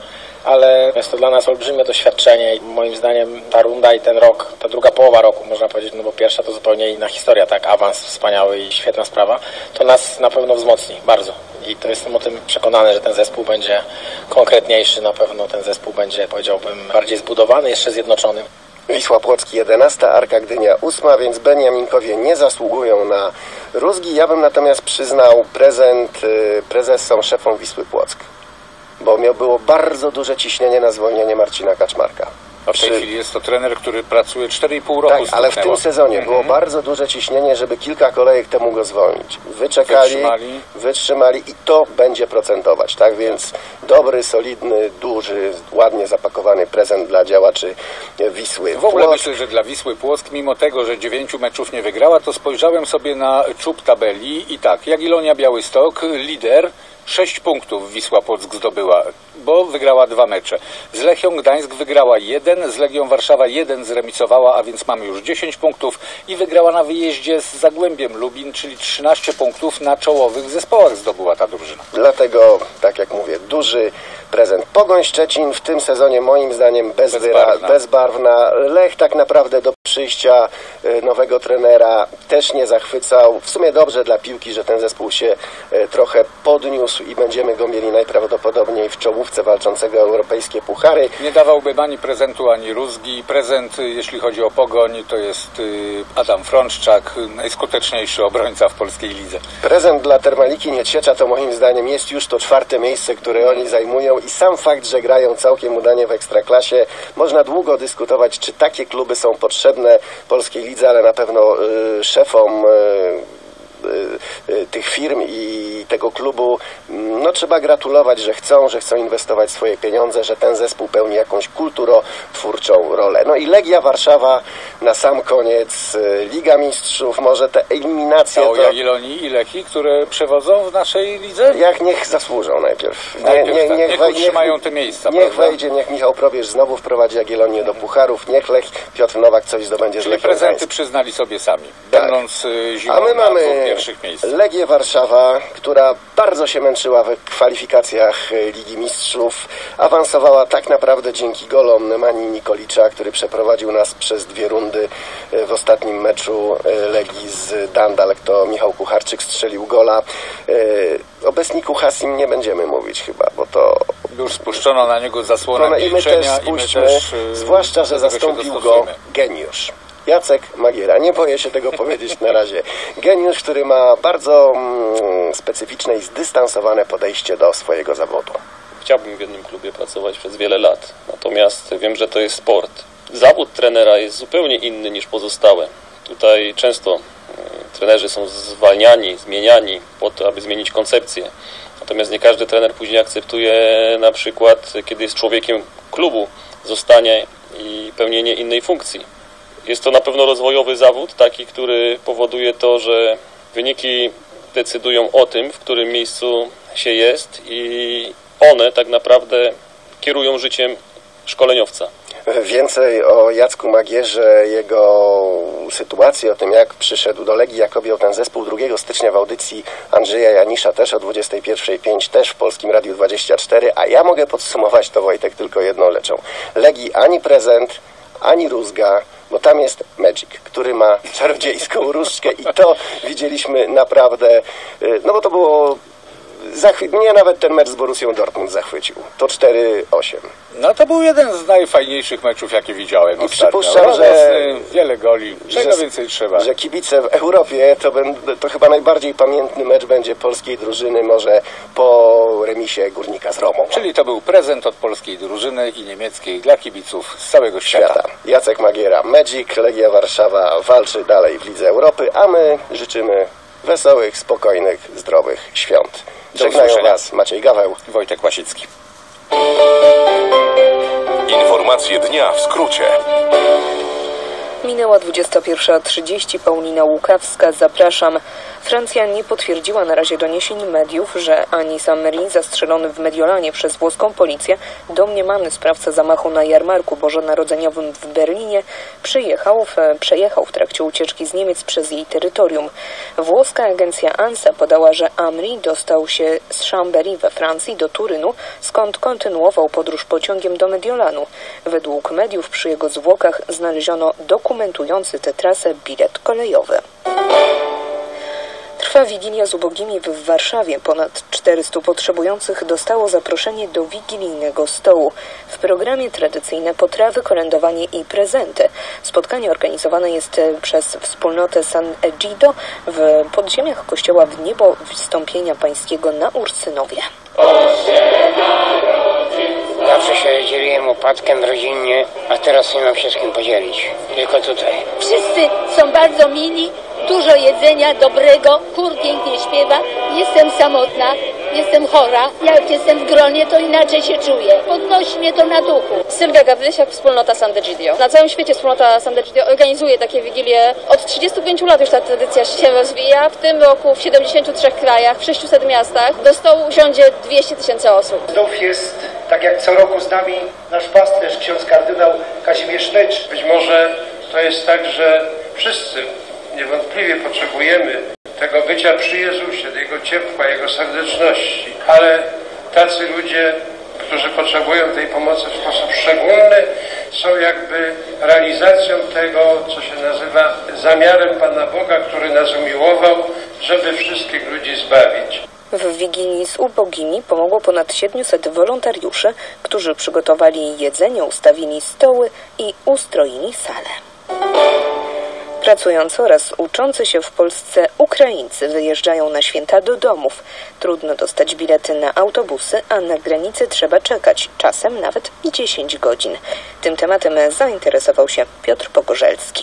Speaker 9: ale jest to dla nas olbrzymie doświadczenie i moim zdaniem ta runda i ten rok, ta druga połowa roku można powiedzieć, no bo pierwsza to zupełnie inna historia, tak, awans wspaniały i świetna sprawa, to nas na pewno wzmocni bardzo i to jestem o tym przekonany, że ten zespół będzie konkretniejszy, na pewno ten zespół będzie, powiedziałbym, bardziej zbudowany, jeszcze zjednoczony.
Speaker 7: Wisła Płock 11, Arka Gdynia 8, więc Beniaminkowie nie zasługują na rózgi. Ja bym natomiast przyznał prezent prezesom, szefom Wisły Płock, bo było bardzo duże ciśnienie na zwolnienie Marcina Kaczmarka.
Speaker 4: A w tej chwili jest to trener, który pracuje 4,5 roku.
Speaker 7: Tak, ale w tym sezonie było bardzo duże ciśnienie, żeby kilka kolejek temu go zwolnić. Wytrzymali i to będzie procentować, tak? Więc dobry, solidny, duży, ładnie zapakowany prezent dla działaczy Wisły.
Speaker 4: W ogóle myślę, że dla Wisły Płock, mimo tego, że 9 meczów nie wygrała, to spojrzałem sobie na czub tabeli i tak, Jagiellonia Białystok, lider, 6 punktów Wisła Płock zdobyła, bo wygrała 2 mecze. Z Lechią Gdańsk wygrała 1, z Legią Warszawa 1 zremisowała, a więc mamy już 10 punktów i wygrała na wyjeździe z Zagłębiem Lubin, czyli 13 punktów na czołowych zespołach zdobyła ta drużyna.
Speaker 7: Dlatego, tak jak mówię, duży prezent. Pogoń Szczecin w tym sezonie moim zdaniem bezbarwna. Lech tak naprawdę do przyjścia nowego trenera też nie zachwycał. W sumie dobrze dla piłki, że ten zespół się trochę podniósł i będziemy go mieli najprawdopodobniej w czołówce walczącego o europejskie puchary.
Speaker 4: Nie dawałbym ani prezentu, ani rózgi. Prezent, jeśli chodzi o Pogoń, to jest Adam Frączczak, najskuteczniejszy obrońca w polskiej lidze.
Speaker 7: Prezent dla Termaliki Nieciecza to moim zdaniem jest już to 4. miejsce, które oni zajmują i sam fakt, że grają całkiem udanie w Ekstraklasie. Można długo dyskutować, czy takie kluby są potrzebne polskiej lidze, ale na pewno szefom tych firm i tego klubu, no trzeba gratulować, że chcą inwestować swoje pieniądze, że ten zespół pełni jakąś kulturotwórczą rolę. No i Legia Warszawa na sam koniec, Liga Mistrzów, może te eliminacje...
Speaker 4: O Jagiellonii i Lechii, które przewodzą w naszej lidze?
Speaker 7: Niech zasłużą najpierw.
Speaker 4: Niech utrzymają te miejsca.
Speaker 7: Niech wejdzie, niech Michał Probierz znowu wprowadzi Jagiellonię do pucharów, niech Lech, Piotr Nowak coś zdobędzie z Lechią.
Speaker 4: Czyli prezenty przyznali sobie sami, będąc zimą
Speaker 7: a my mamy
Speaker 4: pierwszych miejsc.
Speaker 7: Legię Warszawa, która bardzo się męczyła w kwalifikacjach Ligi Mistrzów. Awansowała tak naprawdę dzięki golom Nemani Nikolicza, który przeprowadził nas przez 2 rundy w ostatnim meczu Legii z Dundalk. To Michał Kucharczyk strzelił gola. O Besniku Hasim nie będziemy mówić chyba, bo to...
Speaker 4: Już spuszczono na niego zasłonę
Speaker 7: i my też spuśćmy, zwłaszcza, że zastąpił go geniusz. Jacek Magiera. Nie boję się tego powiedzieć na razie. Geniusz, który ma bardzo specyficzne i zdystansowane podejście do swojego zawodu.
Speaker 10: Chciałbym w jednym klubie pracować przez wiele lat, natomiast wiem, że to jest sport. Zawód trenera jest zupełnie inny niż pozostałe. Tutaj często trenerzy są zwalniani, zmieniani po to, aby zmienić koncepcję. Natomiast nie każdy trener później akceptuje na przykład, kiedy jest człowiekiem klubu, zostanie i pełnienie innej funkcji. Jest to na pewno rozwojowy zawód, taki, który powoduje to, że wyniki decydują o tym, w którym miejscu się jest i one tak naprawdę kierują życiem szkoleniowca.
Speaker 7: Więcej o Jacku Magierze, jego sytuacji, o tym jak przyszedł do Legii, jak objął ten zespół 2 stycznia w audycji Andrzeja Janisza, też o 21:05, też w Polskim Radiu 24, a ja mogę podsumować to, Wojtek, tylko jedną rzeczą. Legii ani prezent, ani rózga, bo tam jest Magic, który ma czarodziejską różdżkę i to widzieliśmy naprawdę, no bo to było... Mnie nawet ten mecz z Borussią Dortmund zachwycił. To 4-8.
Speaker 4: No to był jeden z najfajniejszych meczów, jakie widziałem.
Speaker 7: I przypuszczam, że
Speaker 4: wiele goli. Czego więcej trzeba?
Speaker 7: Że kibice w Europie to chyba najbardziej pamiętny mecz będzie polskiej drużyny, może po remisie Górnika z Romą.
Speaker 4: Czyli to był prezent od polskiej drużyny i niemieckiej dla kibiców z całego świata.
Speaker 7: Jacek Magiera, Magic, Legia Warszawa walczy dalej w Lidze Europy, a my życzymy wesołych, spokojnych, zdrowych świąt. Żegnają Was Maciej Gaweł,
Speaker 4: Wojtek Łasicki.
Speaker 5: Informacje dnia w skrócie.
Speaker 1: Minęła 21:30, Paulina Łukawska, zapraszam. Francja nie potwierdziła na razie doniesień mediów, że Anis Amri, zastrzelony w Mediolanie przez włoską policję, domniemany sprawca zamachu na jarmarku bożonarodzeniowym w Berlinie, przejechał w trakcie ucieczki z Niemiec przez jej terytorium. Włoska agencja ANSA podała, że Amri dostał się z Chambéry we Francji do Turynu, skąd kontynuował podróż pociągiem do Mediolanu. Według mediów przy jego zwłokach znaleziono dokumentujący tę trasę bilet kolejowy. Trwa Wigilia z ubogimi w Warszawie. Ponad 400 potrzebujących dostało zaproszenie do wigilijnego stołu. W programie tradycyjne potrawy, kolędowanie i prezenty. Spotkanie organizowane jest przez wspólnotę San Egidio w podziemiach kościoła w niebo Wstąpienia Pańskiego na Ursynowie.
Speaker 11: Zawsze się dzieliłem upadkiem rodzinnie, a teraz nie mam się z kim podzielić. Tylko tutaj.
Speaker 6: Wszyscy są bardzo mili, dużo jedzenia dobrego, chór pięknie śpiewa. Jestem samotna, jestem chora. Jak jestem w gronie, to inaczej się czuję. Podnosi mnie to na duchu.
Speaker 12: Sylwia Gawrysiak, wspólnota San Egidio. Na całym świecie wspólnota San Egidio organizuje takie wigilie. Od 35 lat już ta tradycja się rozwija. W tym roku w 73 krajach, w 600 miastach do stołu usiądzie 200 000 osób.
Speaker 13: Znów jest, tak jak co roku z nami, nasz pasterz, ksiądz kardynał Kazimierz Necz.
Speaker 14: Być może to jest tak, że wszyscy niewątpliwie potrzebujemy tego bycia przy Jezusie, Jego ciepła, Jego serdeczności, ale tacy ludzie, którzy potrzebują tej pomocy w sposób szczególny, są jakby realizacją tego, co się nazywa zamiarem Pana Boga, który nas umiłował, żeby wszystkich ludzi zbawić.
Speaker 1: W Wigilii z ubogimi pomogło ponad 700 wolontariuszy, którzy przygotowali jedzenie, ustawili stoły i ustroili salę. Pracujący oraz uczący się w Polsce Ukraińcy wyjeżdżają na święta do domów. Trudno dostać bilety na autobusy, a na granicy trzeba czekać, czasem nawet 10 godzin. Tym tematem zainteresował się Piotr Pogorzelski.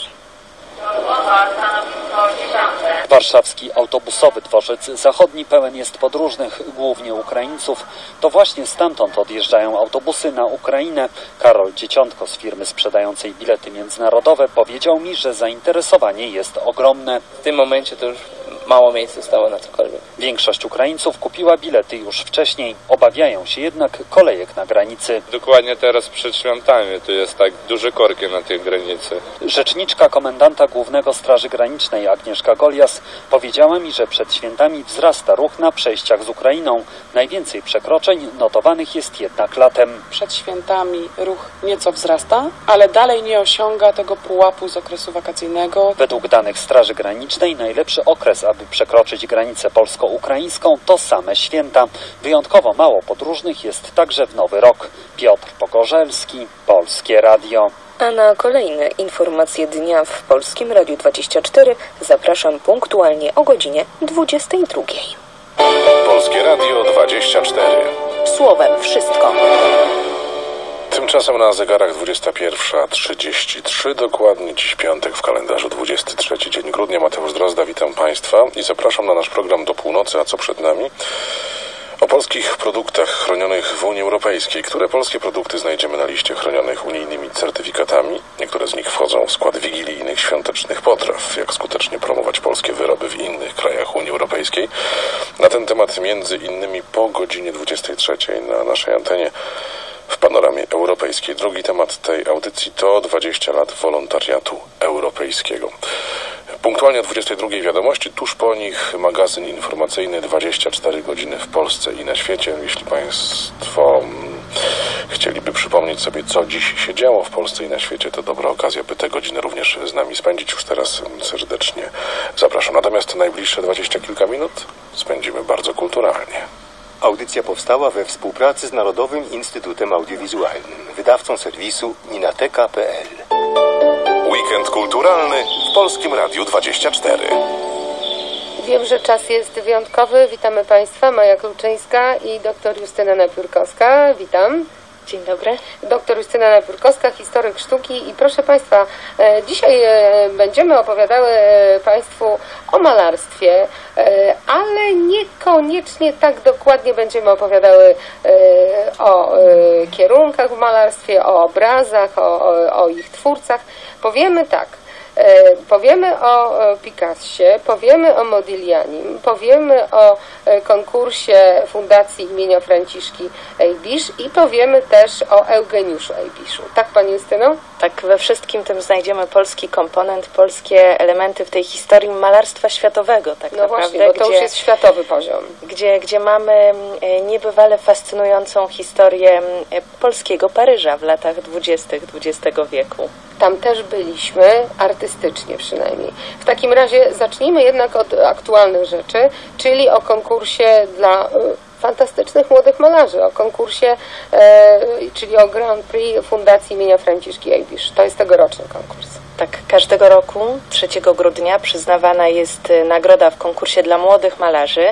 Speaker 15: Warszawski autobusowy dworzec zachodni pełen jest podróżnych, głównie Ukraińców. To właśnie stamtąd odjeżdżają autobusy na Ukrainę. Karol Dzieciątko z firmy sprzedającej bilety międzynarodowe powiedział mi, że zainteresowanie jest ogromne.
Speaker 16: W tym momencie to już mało miejsc zostało na cokolwiek.
Speaker 15: Większość Ukraińców kupiła bilety już wcześniej. Obawiają się jednak kolejek na granicy.
Speaker 17: Dokładnie teraz przed świętami to jest tak duży korki na tej granicy.
Speaker 15: Rzeczniczka komendanta Głównego Straży Granicznej Agnieszka Golias powiedziała mi, że przed świętami wzrasta ruch na przejściach z Ukrainą. Najwięcej przekroczeń notowanych jest jednak latem.
Speaker 18: Przed świętami ruch nieco wzrasta, ale dalej nie osiąga tego pułapu z okresu wakacyjnego.
Speaker 15: Według danych Straży Granicznej najlepszy okres, aby przekroczyć granicę polsko-ukraińską, to same święta. Wyjątkowo mało podróżnych jest także w Nowy Rok. Piotr Pogorzelski, Polskie Radio.
Speaker 1: A na kolejne informacje dnia w Polskim Radiu 24 zapraszam punktualnie o godzinie 22.
Speaker 19: Polskie Radio 24.
Speaker 1: Słowem wszystko.
Speaker 19: Tymczasem na zegarach 21:33, dokładnie dziś piątek w kalendarzu 23 dzień grudnia. Mateusz Drozda, witam Państwa i zapraszam na nasz program do północy, a co przed nami? O polskich produktach chronionych w Unii Europejskiej. Które polskie produkty znajdziemy na liście chronionych unijnymi certyfikatami? Niektóre z nich wchodzą w skład wigilijnych, świątecznych potraw. Jak skutecznie promować polskie wyroby w innych krajach Unii Europejskiej? Na ten temat między innymi po godzinie 23 na naszej antenie w Panoramie Europejskiej. Drugi temat tej audycji to 20 lat wolontariatu europejskiego. Punktualnie o 22 wiadomości, tuż po nich magazyn informacyjny 24 godziny w Polsce i na świecie. Jeśli Państwo chcieliby przypomnieć sobie, co dziś się działo w Polsce i na świecie, to dobra okazja, by te godziny również z nami spędzić. Już teraz serdecznie zapraszam. Natomiast najbliższe 20 kilka minut spędzimy bardzo kulturalnie.
Speaker 20: Audycja powstała we współpracy z Narodowym Instytutem Audiowizualnym, wydawcą serwisu ninateka.pl.
Speaker 19: Weekend kulturalny w Polskim Radiu 24.
Speaker 21: Wiem, że czas jest wyjątkowy. Witamy Państwa. Maja Kluczyńska i dr Justyna Napiórkowska. Witam.
Speaker 22: Dzień dobry.
Speaker 21: Doktor Justyna Napiórkowska, historyk sztuki. I proszę Państwa, dzisiaj będziemy opowiadały Państwu o malarstwie, ale niekoniecznie tak dokładnie będziemy opowiadały o kierunkach w malarstwie, o obrazach, o ich twórcach. Powiemy tak. Powiemy o Picassie, powiemy o Modiglianim, powiemy o konkursie Fundacji imienia Franciszki Ejbisz i powiemy też o Eugeniuszu Ejbiszu. Tak, Pani Justyno?
Speaker 2: Tak, we wszystkim tym znajdziemy polski komponent, polskie elementy w tej historii malarstwa światowego. Tak
Speaker 21: no
Speaker 2: naprawdę,
Speaker 21: właśnie, bo to już jest światowy poziom.
Speaker 2: Gdzie mamy niebywale fascynującą historię polskiego Paryża w latach 20. XX wieku.
Speaker 21: Tam też byliśmy, artystycznie przynajmniej. W takim razie zacznijmy jednak od aktualnych rzeczy, czyli o konkursie dla fantastycznych młodych malarzy, o konkursie, czyli o Grand Prix Fundacji imienia Franciszki Ejbisz. To jest tegoroczny konkurs.
Speaker 2: Tak, każdego roku 3 grudnia przyznawana jest nagroda w konkursie dla młodych malarzy.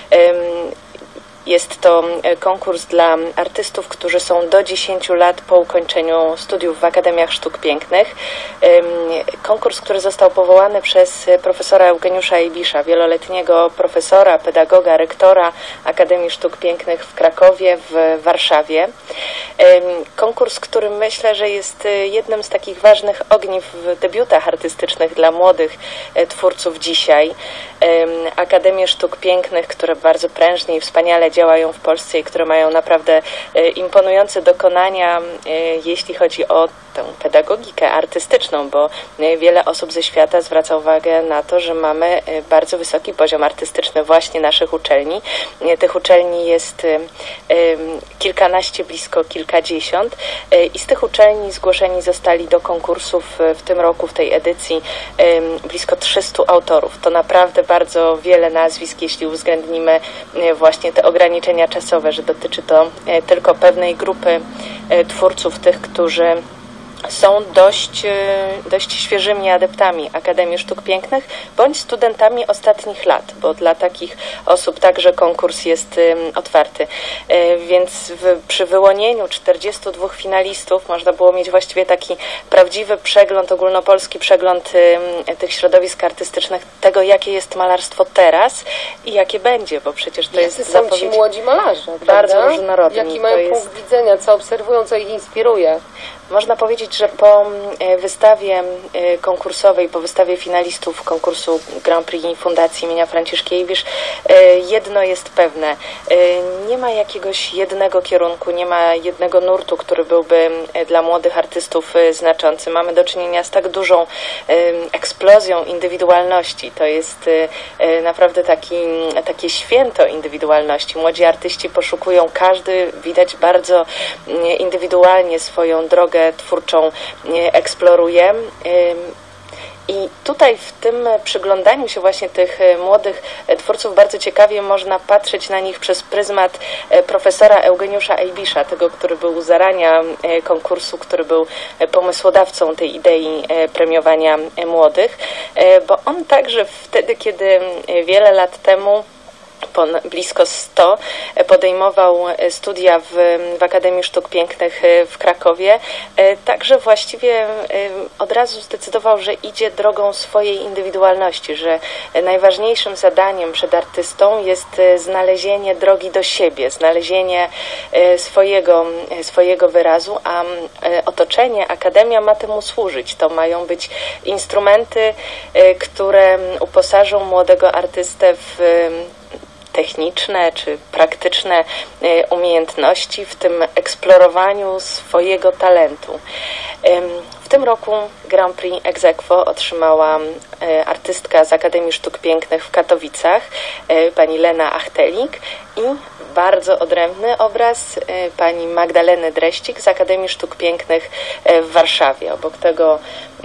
Speaker 2: Jest to konkurs dla artystów, którzy są do 10 lat po ukończeniu studiów w Akademiach Sztuk Pięknych. Konkurs, który został powołany przez profesora Eugeniusza Ejbisza, wieloletniego profesora, pedagoga, rektora Akademii Sztuk Pięknych w Krakowie, w Warszawie. Konkurs, który myślę, że jest jednym z takich ważnych ogniw w debiutach artystycznych dla młodych twórców dzisiaj. Akademie Sztuk Pięknych, które bardzo prężnie i wspaniale działają w Polsce i które mają naprawdę imponujące dokonania, jeśli chodzi o tę pedagogikę artystyczną, bo wiele osób ze świata zwraca uwagę na to, że mamy bardzo wysoki poziom artystyczny właśnie naszych uczelni. Tych uczelni jest kilkanaście, blisko kilkadziesiąt i z tych uczelni zgłoszeni zostali do konkursów w tym roku, w tej edycji blisko 300 autorów. To naprawdę bardzo wiele nazwisk, jeśli uwzględnimy właśnie te ograniczenia czasowe, że dotyczy to tylko pewnej grupy twórców, tych, którzy są dość świeżymi adeptami Akademii Sztuk Pięknych bądź studentami ostatnich lat, bo dla takich osób także konkurs jest otwarty. Więc przy wyłonieniu 42 finalistów można było mieć właściwie taki prawdziwy przegląd, ogólnopolski przegląd tych środowisk artystycznych, tego jakie jest malarstwo teraz i jakie będzie, bo przecież to jest
Speaker 21: zapowiedź. Są ci młodzi malarze,
Speaker 2: bardzo
Speaker 21: prawda?
Speaker 2: różnorodni.
Speaker 21: Jaki mają punkt widzenia, co obserwują, co ich inspiruje?
Speaker 2: Można powiedzieć, że po wystawie konkursowej, po wystawie finalistów konkursu Grand Prix Fundacji imienia Franciszki Ejbisz, jedno jest pewne. Nie ma jakiegoś jednego kierunku, nie ma jednego nurtu, który byłby dla młodych artystów znaczący. Mamy do czynienia z tak dużą eksplozją indywidualności. To jest naprawdę takie święto indywidualności. Młodzi artyści poszukują, każdy widać bardzo indywidualnie swoją drogę twórczą eksploruje. I tutaj w tym przyglądaniu się właśnie tych młodych twórców bardzo ciekawie można patrzeć na nich przez pryzmat profesora Eugeniusza Ejbisza, tego, który był u zarania konkursu, który był pomysłodawcą tej idei premiowania młodych, bo on także wtedy, kiedy wiele lat temu, blisko 100, podejmował studia w Akademii Sztuk Pięknych w Krakowie, także właściwie od razu zdecydował, że idzie drogą swojej indywidualności, że najważniejszym zadaniem przed artystą jest znalezienie drogi do siebie, znalezienie swojego wyrazu, a otoczenie, akademia ma temu służyć. To mają być instrumenty, które uposażą młodego artystę w techniczne czy praktyczne umiejętności w tym eksplorowaniu swojego talentu. W tym roku Grand Prix ex aequo otrzymała artystka z Akademii Sztuk Pięknych w Katowicach, pani Lena Achtelik, i bardzo odrębny obraz pani Magdaleny Dreścik z Akademii Sztuk Pięknych w Warszawie. Obok tego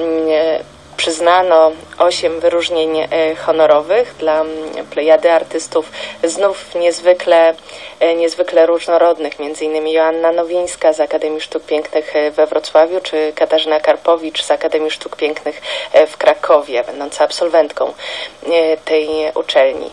Speaker 2: przyznano 8 wyróżnień honorowych dla plejady artystów znów niezwykle różnorodnych, m.in. Joanna Nowińska z Akademii Sztuk Pięknych we Wrocławiu, czy Katarzyna Karpowicz z Akademii Sztuk Pięknych w Krakowie, będąca absolwentką tej uczelni.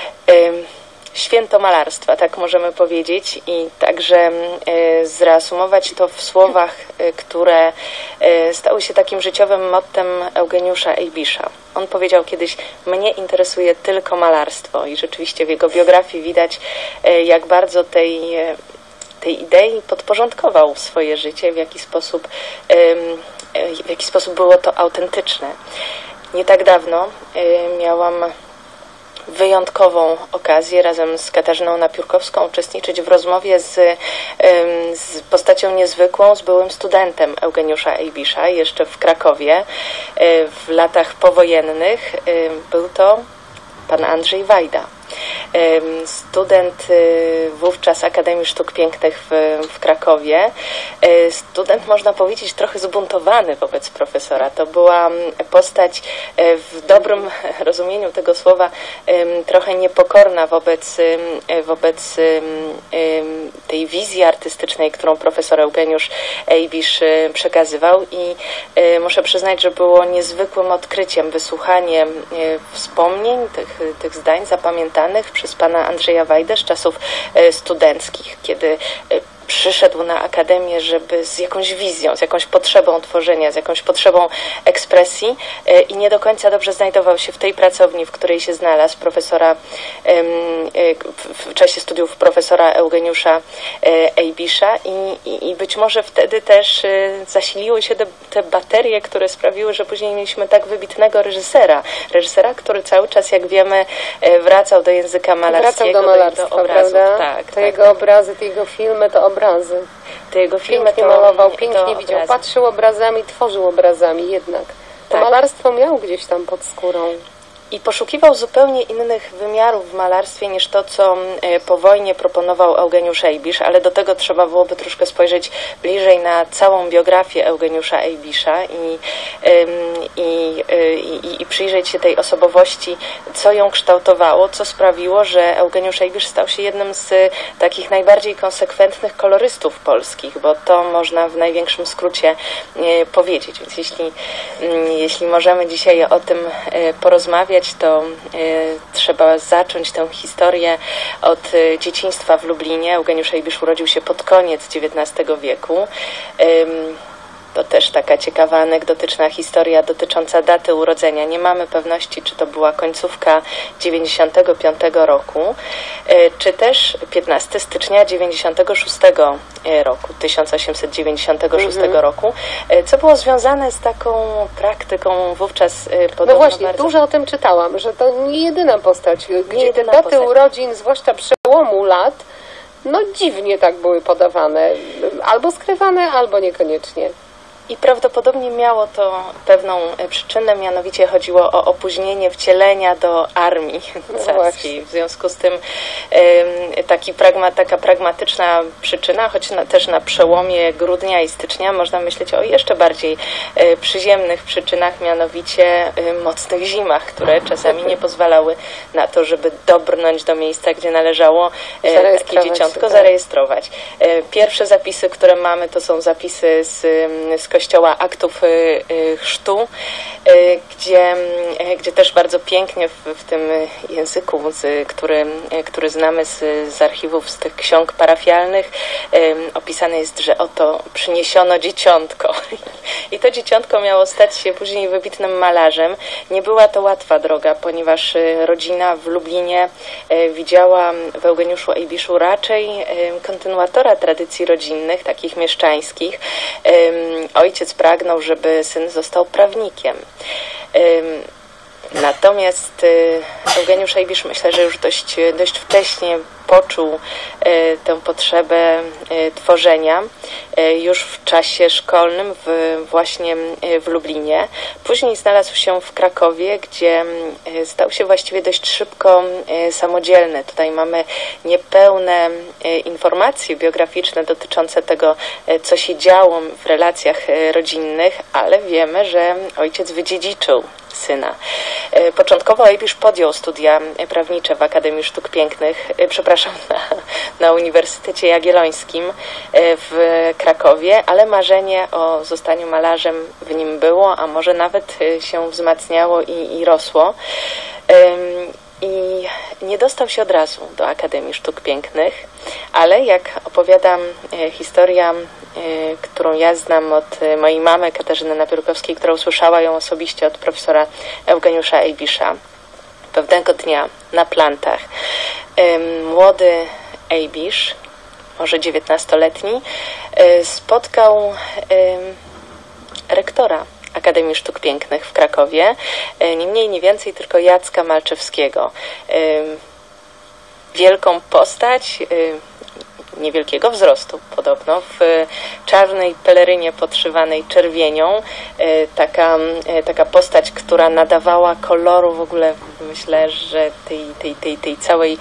Speaker 2: Święto malarstwa, tak możemy powiedzieć, i także zreasumować to w słowach, które stały się takim życiowym mottem Eugeniusza Ejbisza. On powiedział kiedyś: mnie interesuje tylko malarstwo, i rzeczywiście w jego biografii widać, jak bardzo tej idei podporządkował swoje życie, w jaki sposób w jaki sposób było to autentyczne. Nie tak dawno miałam wyjątkową okazję razem z Katarzyną Napiórkowską uczestniczyć w rozmowie z postacią niezwykłą, z byłym studentem Eugeniusza Ejbisza jeszcze w Krakowie w latach powojennych. Był to pan Andrzej Wajda. Student wówczas Akademii Sztuk Pięknych w Krakowie. Student, można powiedzieć, trochę zbuntowany wobec profesora. To była postać w dobrym rozumieniu tego słowa trochę niepokorna wobec tej wizji artystycznej, którą profesor Eugeniusz Ejbisz przekazywał i muszę przyznać, że było niezwykłym odkryciem wysłuchanie wspomnień, tych zdań zapamiętanych przez pana Andrzeja Wajdę z czasów studenckich, kiedy przyszedł na akademię, żeby z jakąś wizją, z jakąś potrzebą tworzenia, z jakąś potrzebą ekspresji i nie do końca dobrze znajdował się w tej pracowni, w której się znalazł w czasie studiów profesora Eugeniusza Ejbisza i być może wtedy też zasiliły się te baterie, które sprawiły, że później mieliśmy tak wybitnego reżysera, który cały czas, jak wiemy, wracał do języka malarskiego,
Speaker 21: Wracał do malarstwa,
Speaker 2: do obrazów.
Speaker 21: prawda?
Speaker 2: Tak,
Speaker 21: to jego obrazy, te jego filmy, to obrazy.
Speaker 2: Te jego filmy
Speaker 21: Pięknie
Speaker 2: to
Speaker 21: malował, pięknie widział,
Speaker 2: obrazy.
Speaker 21: patrzył obrazami, tworzył obrazami jednak. To
Speaker 2: Tak.
Speaker 21: malarstwo miał gdzieś tam pod skórą.
Speaker 2: I poszukiwał zupełnie innych wymiarów w malarstwie niż to, co po wojnie proponował Eugeniusz Ejbisz, ale do tego trzeba byłoby troszkę spojrzeć bliżej na całą biografię Eugeniusza Ejbisza i przyjrzeć się tej osobowości, co ją kształtowało, co sprawiło, że Eugeniusz Ejbisz stał się jednym z takich najbardziej konsekwentnych kolorystów polskich, bo to można w największym skrócie powiedzieć. Więc jeśli możemy dzisiaj o tym porozmawiać, to trzeba zacząć tę historię od dzieciństwa w Lublinie. Eugeniusz Ejbisz urodził się pod koniec XIX wieku. To też taka ciekawa, anegdotyczna historia dotycząca daty urodzenia. Nie mamy pewności, czy to była końcówka 95 roku, czy też 15 stycznia 1896 roku, co było związane z taką praktyką wówczas podobno.
Speaker 21: No właśnie,
Speaker 2: bardzo...
Speaker 21: dużo o tym czytałam, że to nie jedyna postać, gdzie te daty urodzin, zwłaszcza przełomu lat, no dziwnie tak były podawane, albo skrywane, albo niekoniecznie.
Speaker 2: I prawdopodobnie miało to pewną przyczynę, mianowicie chodziło o opóźnienie wcielenia do armii carskiej. W związku z tym taka pragmatyczna przyczyna, choć też na przełomie grudnia i stycznia można myśleć o jeszcze bardziej przyziemnych przyczynach, mianowicie mocnych zimach, które czasami nie pozwalały na to, żeby dobrnąć do miejsca, gdzie należało takie dzieciątko zarejestrować. Pierwsze zapisy, które mamy, to są zapisy z Kościoła Aktów Chrztu, gdzie też bardzo pięknie w tym języku, który znamy z archiwów, z tych ksiąg parafialnych, opisane jest, że oto przyniesiono dzieciątko. I to dzieciątko miało stać się później wybitnym malarzem. Nie była to łatwa droga, ponieważ rodzina w Lublinie widziała w Eugeniuszu Ejbiszu raczej kontynuatora tradycji rodzinnych, takich mieszczańskich. Ojciec pragnął, żeby syn został prawnikiem. Natomiast Eugeniusz Ejbisz, myślę, że już dość wcześnie poczuł tę potrzebę tworzenia już w czasie szkolnym właśnie w Lublinie. Później znalazł się w Krakowie, gdzie stał się właściwie dość szybko samodzielny. Tutaj mamy niepełne informacje biograficzne dotyczące tego, co się działo w relacjach rodzinnych, ale wiemy, że ojciec wydziedziczył syna. Początkowo Ejbisz podjął studia prawnicze w Akademii Sztuk Pięknych, na Uniwersytecie Jagiellońskim w Krakowie, ale marzenie o zostaniu malarzem w nim było, a może nawet się wzmacniało i rosło. I nie dostał się od razu do Akademii Sztuk Pięknych, ale jak opowiadam historia, którą ja znam od mojej mamy Katarzyny Napiórkowskiej, która usłyszała ją osobiście od profesora Eugeniusza Ejbisza. Pewnego dnia na plantach młody Ejbisz, może 19-letni, spotkał rektora Akademii Sztuk Pięknych w Krakowie, nie mniej, nie więcej, tylko Jacka Malczewskiego. Wielką postać, niewielkiego wzrostu podobno, w czarnej pelerynie podszywanej czerwienią, taka postać, która nadawała koloru w ogóle, myślę, że tej całej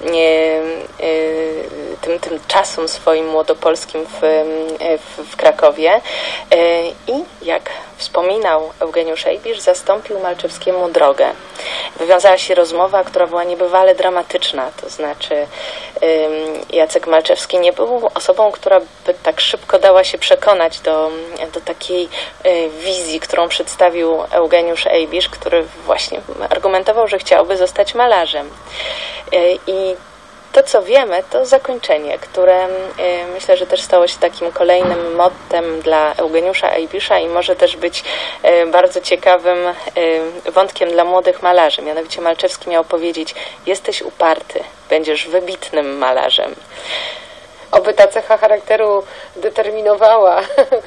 Speaker 2: tym czasom swoim młodopolskim w Krakowie. I jak wspominał Eugeniusz Ejbisz, zastąpił Malczewskiemu drogę. Wywiązała się rozmowa, która była niebywale dramatyczna, to znaczy Jacek Malczewski nie był osobą, która by tak szybko dała się przekonać do takiej wizji, którą przedstawił Eugeniusz Ejbisz, który właśnie argumentował, że chciałby zostać malarzem. I to, co wiemy, to zakończenie, które myślę, że też stało się takim kolejnym mottem dla Eugeniusza Ejbisza i może też być bardzo ciekawym wątkiem dla młodych malarzy. Mianowicie Malczewski miał powiedzieć: jesteś uparty, będziesz wybitnym malarzem.
Speaker 21: Oby ta cecha charakteru determinowała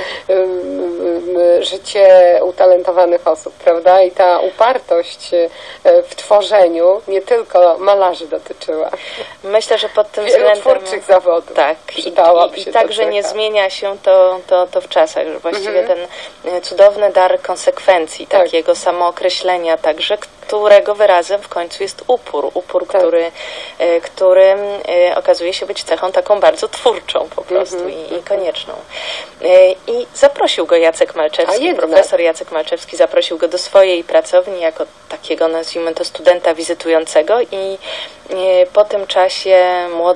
Speaker 21: życie utalentowanych osób, prawda? I ta upartość w tworzeniu nie tylko malarzy dotyczyła.
Speaker 2: Myślę, że pod tym
Speaker 21: względem
Speaker 2: twórczych
Speaker 21: zawodów.
Speaker 2: Tak. I także nie zmienia się to w czasach. Właściwie ten cudowny dar konsekwencji, takiego samookreślenia także, którego wyrazem w końcu jest upór. Upór, który okazuje się być cechą taką bardzo twórczą po prostu i konieczną. I zaprosił go Jacek Malczewski, profesor Jacek Malczewski zaprosił go do swojej pracowni jako takiego, nazwijmy to, studenta wizytującego i po tym czasie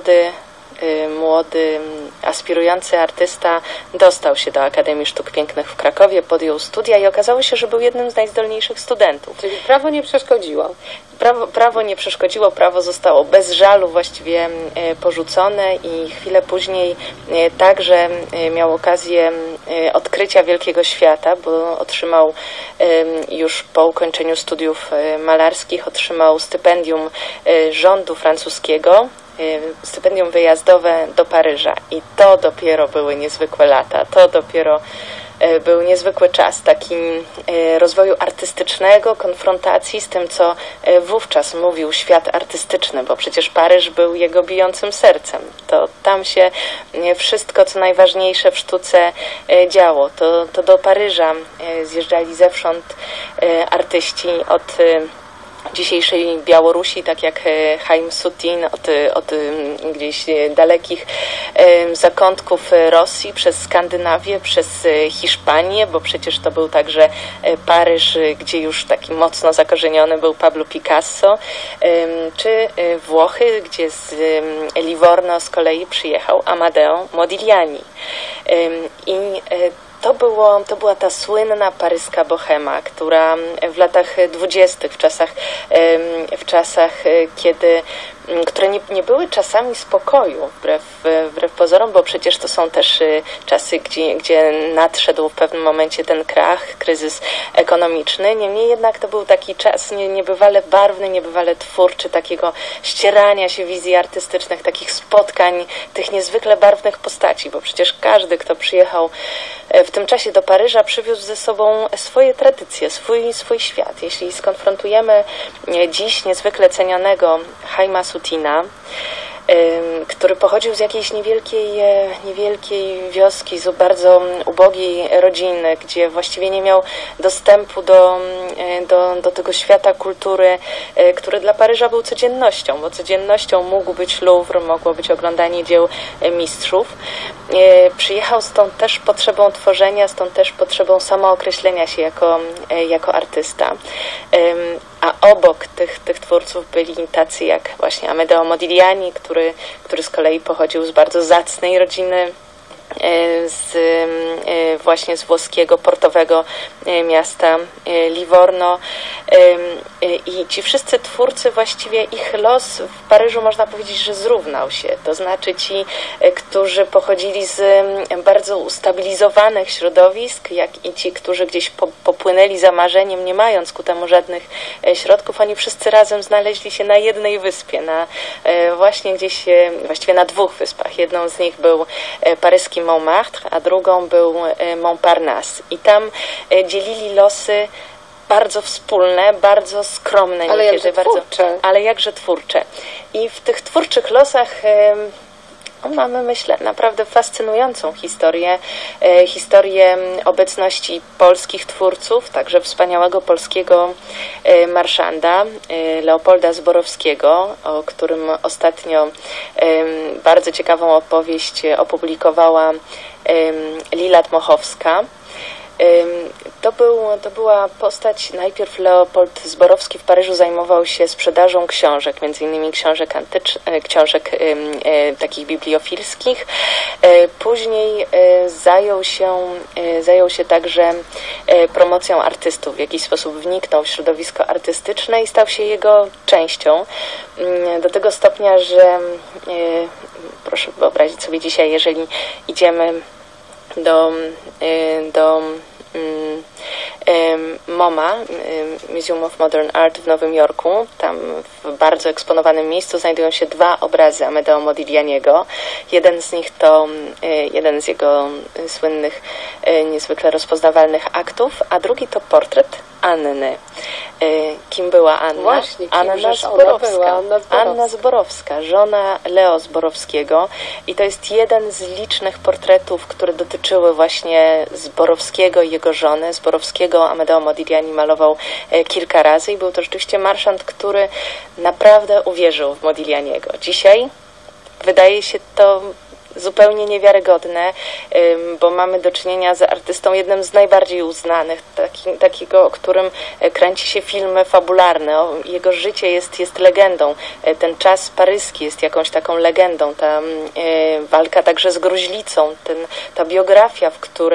Speaker 2: młody, aspirujący artysta dostał się do Akademii Sztuk Pięknych w Krakowie, podjął studia i okazało się, że był jednym z najzdolniejszych studentów.
Speaker 21: Czyli prawo nie przeszkodziło?
Speaker 2: Prawo nie przeszkodziło, prawo zostało bez żalu właściwie porzucone i chwilę później także miał okazję odkrycia wielkiego świata, bo otrzymał już po ukończeniu studiów malarskich, otrzymał stypendium rządu francuskiego, stypendium wyjazdowe do Paryża i to dopiero były niezwykłe lata, to dopiero był niezwykły czas takim rozwoju artystycznego, konfrontacji z tym, co wówczas mówił świat artystyczny, bo przecież Paryż był jego bijącym sercem. To tam się wszystko, co najważniejsze w sztuce działo. To do Paryża zjeżdżali zewsząd artyści od dzisiejszej Białorusi, tak jak Haim Sutin, od gdzieś dalekich zakątków Rosji, przez Skandynawię, przez Hiszpanię, bo przecież to był także Paryż, gdzie już taki mocno zakorzeniony był Pablo Picasso, czy Włochy, gdzie z Livorno z kolei przyjechał Amadeo Modigliani. I to była ta słynna paryska bohema, która w latach 20., w czasach, które nie były czasami spokoju, wbrew pozorom, bo przecież to są też czasy, gdzie nadszedł w pewnym momencie ten krach, kryzys ekonomiczny. Niemniej jednak to był taki czas niebywale barwny, niebywale twórczy, takiego ścierania się wizji artystycznych, takich spotkań, tych niezwykle barwnych postaci, bo przecież każdy, kto przyjechał w tym czasie do Paryża, przywiózł ze sobą swoje tradycje, swój świat. Jeśli skonfrontujemy dziś niezwykle cenionego Haima Sutina, który pochodził z jakiejś niewielkiej wioski, z bardzo ubogiej rodziny, gdzie właściwie nie miał dostępu do tego świata kultury, który dla Paryża był codziennością, bo codziennością mógł być Louvre, mogło być oglądanie dzieł mistrzów. Przyjechał z tą też potrzebą tworzenia, z tą też potrzebą samookreślenia się jako artysta. A obok tych twórców byli tacy jak właśnie Amedeo Modigliani, który z kolei pochodził z bardzo zacnej rodziny, właśnie z włoskiego portowego miasta Livorno. I ci wszyscy twórcy, właściwie ich los w Paryżu, można powiedzieć, że zrównał się. To znaczy ci, którzy pochodzili z bardzo ustabilizowanych środowisk, jak i ci, którzy gdzieś popłynęli za marzeniem, nie mając ku temu żadnych środków, oni wszyscy razem znaleźli się na jednej wyspie, właśnie gdzieś, właściwie na dwóch wyspach. Jedną z nich był paryski uliczki Montmartre, a drugą był Montparnasse. I tam dzielili losy bardzo wspólne, bardzo skromne,
Speaker 21: ale
Speaker 2: niekiedy
Speaker 21: jakże twórcze.
Speaker 2: Ale jakże twórcze. I w tych twórczych losach mamy, myślę, naprawdę fascynującą historię obecności polskich twórców, także wspaniałego polskiego marszanda Leopolda Zborowskiego, o którym ostatnio bardzo ciekawą opowieść opublikowała Lila Dmochowska. To była postać, najpierw Leopold Zborowski w Paryżu zajmował się sprzedażą książek, między innymi książek takich bibliofilskich. Później zajął się także promocją artystów, w jakiś sposób wniknął w środowisko artystyczne i stał się jego częścią. Do tego stopnia, że proszę wyobrazić sobie dzisiaj, jeżeli idziemy do MoMA, Museum of Modern Art w Nowym Jorku. Tam w bardzo eksponowanym miejscu znajdują się 2 obrazy Amedeo Modiglianiego. Jeden z nich to jeden z jego słynnych, niezwykle rozpoznawalnych aktów, a drugi to portret Anny. Kim była Anna?
Speaker 21: Właśnie,
Speaker 2: Anna Zborowska. Anna Zborowska, żona Leo Zborowskiego. I to jest jeden z licznych portretów, które dotyczyły właśnie Zborowskiego i jego żony. Zborowskiego Amedeo Modigliani malował kilka razy i był to rzeczywiście marszant, który naprawdę uwierzył w Modiglianiego. Dzisiaj wydaje się to zupełnie niewiarygodne, bo mamy do czynienia z artystą jednym z najbardziej uznanych, takiego, o którym kręci się filmy fabularne. Jego życie jest legendą. Ten czas paryski jest jakąś taką legendą. Ta walka także z gruźlicą, ta biografia,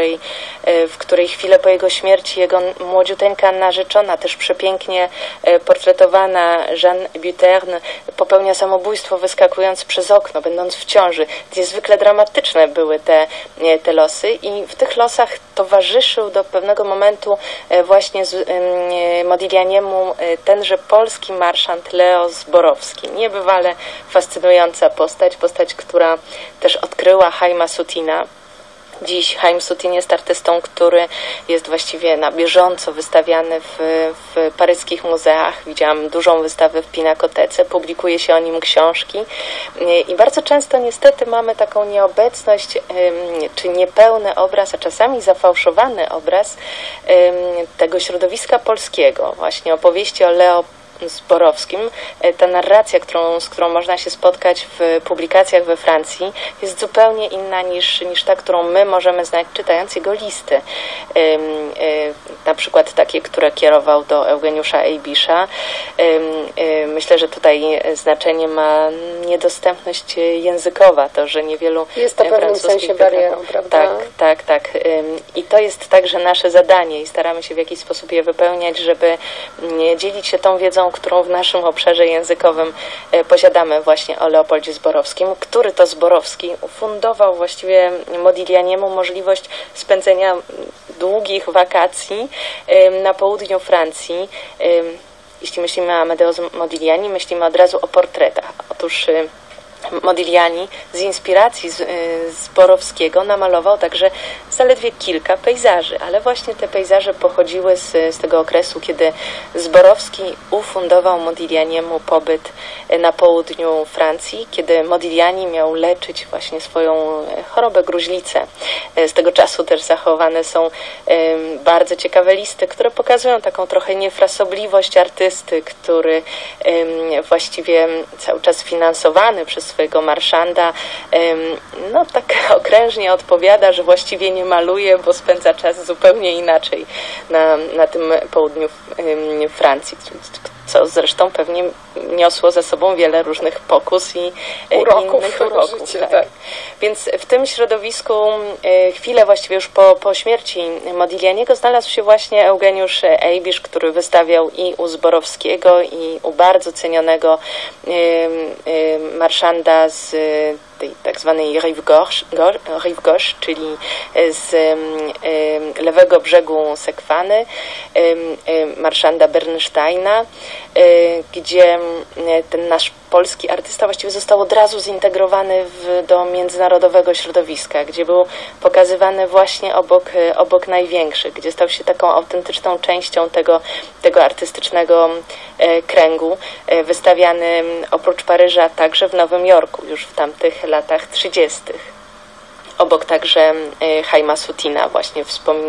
Speaker 2: w której chwilę po jego śmierci jego młodziuteńka narzeczona, też przepięknie portretowana Jeanne Buterne, popełnia samobójstwo wyskakując przez okno, będąc w ciąży. Niezwykle dramatyczne były te losy i w tych losach towarzyszył do pewnego momentu właśnie Modiglianiemu tenże polski marszant Leo Zborowski. Niebywale fascynująca postać, która też odkryła Haima Sutina. Dziś Haim Sutin jest artystą, który jest właściwie na bieżąco wystawiany w paryskich muzeach. Widziałam dużą wystawę w Pinakotece, publikuje się o nim książki i bardzo często niestety mamy taką nieobecność czy niepełny obraz, a czasami zafałszowany obraz tego środowiska polskiego. Właśnie opowieści o Leo Zborowskim. Ta narracja, z którą można się spotkać w publikacjach we Francji, jest zupełnie inna niż ta, którą my możemy znać, czytając jego listy. Na przykład takie, które kierował do Eugeniusza Eibisza. Myślę, że tutaj znaczenie ma niedostępność językowa, to, że niewielu
Speaker 21: jest to w pewnym sensie barierą, prawda?
Speaker 2: Tak. I to jest także nasze zadanie i staramy się w jakiś sposób je wypełniać, żeby dzielić się tą wiedzą, którą w naszym obszarze językowym posiadamy właśnie o Leopoldzie Zborowskim, który to Zborowski ufundował właściwie Modiglianiemu możliwość spędzenia długich wakacji na południu Francji. Jeśli myślimy o Amedeo Modigliani, myślimy od razu o portretach. Otóż Modigliani z inspiracji Zborowskiego namalował także zaledwie kilka pejzaży, ale właśnie te pejzaże pochodziły z tego okresu, kiedy Zborowski ufundował Modiglianiemu pobyt na południu Francji, kiedy Modigliani miał leczyć właśnie swoją chorobę gruźlicę. Z tego czasu też zachowane są bardzo ciekawe listy, które pokazują taką trochę niefrasobliwość artysty, który właściwie cały czas finansowany przez swojego marszanda, no tak okrężnie odpowiada, że właściwie nie maluje, bo spędza czas zupełnie inaczej na tym południu Francji, co zresztą pewnie niosło za sobą wiele różnych pokus i innych uroków. Tak. Więc w tym środowisku chwilę właściwie już po śmierci Modiglianiego znalazł się właśnie Eugeniusz Eibisch, który wystawiał i u Zborowskiego, i u bardzo cenionego marszanda z tej tak zwanej Rive Gauche, czyli z lewego brzegu Sekwany, marszanda Bernsteina, gdzie ten nasz polski artysta właściwie został od razu zintegrowany do międzynarodowego środowiska, gdzie był pokazywany właśnie obok największych, gdzie stał się taką autentyczną częścią tego artystycznego kręgu, wystawiany oprócz Paryża także w Nowym Jorku już w tamtych latach 30. Obok także Haima Sutina, właśnie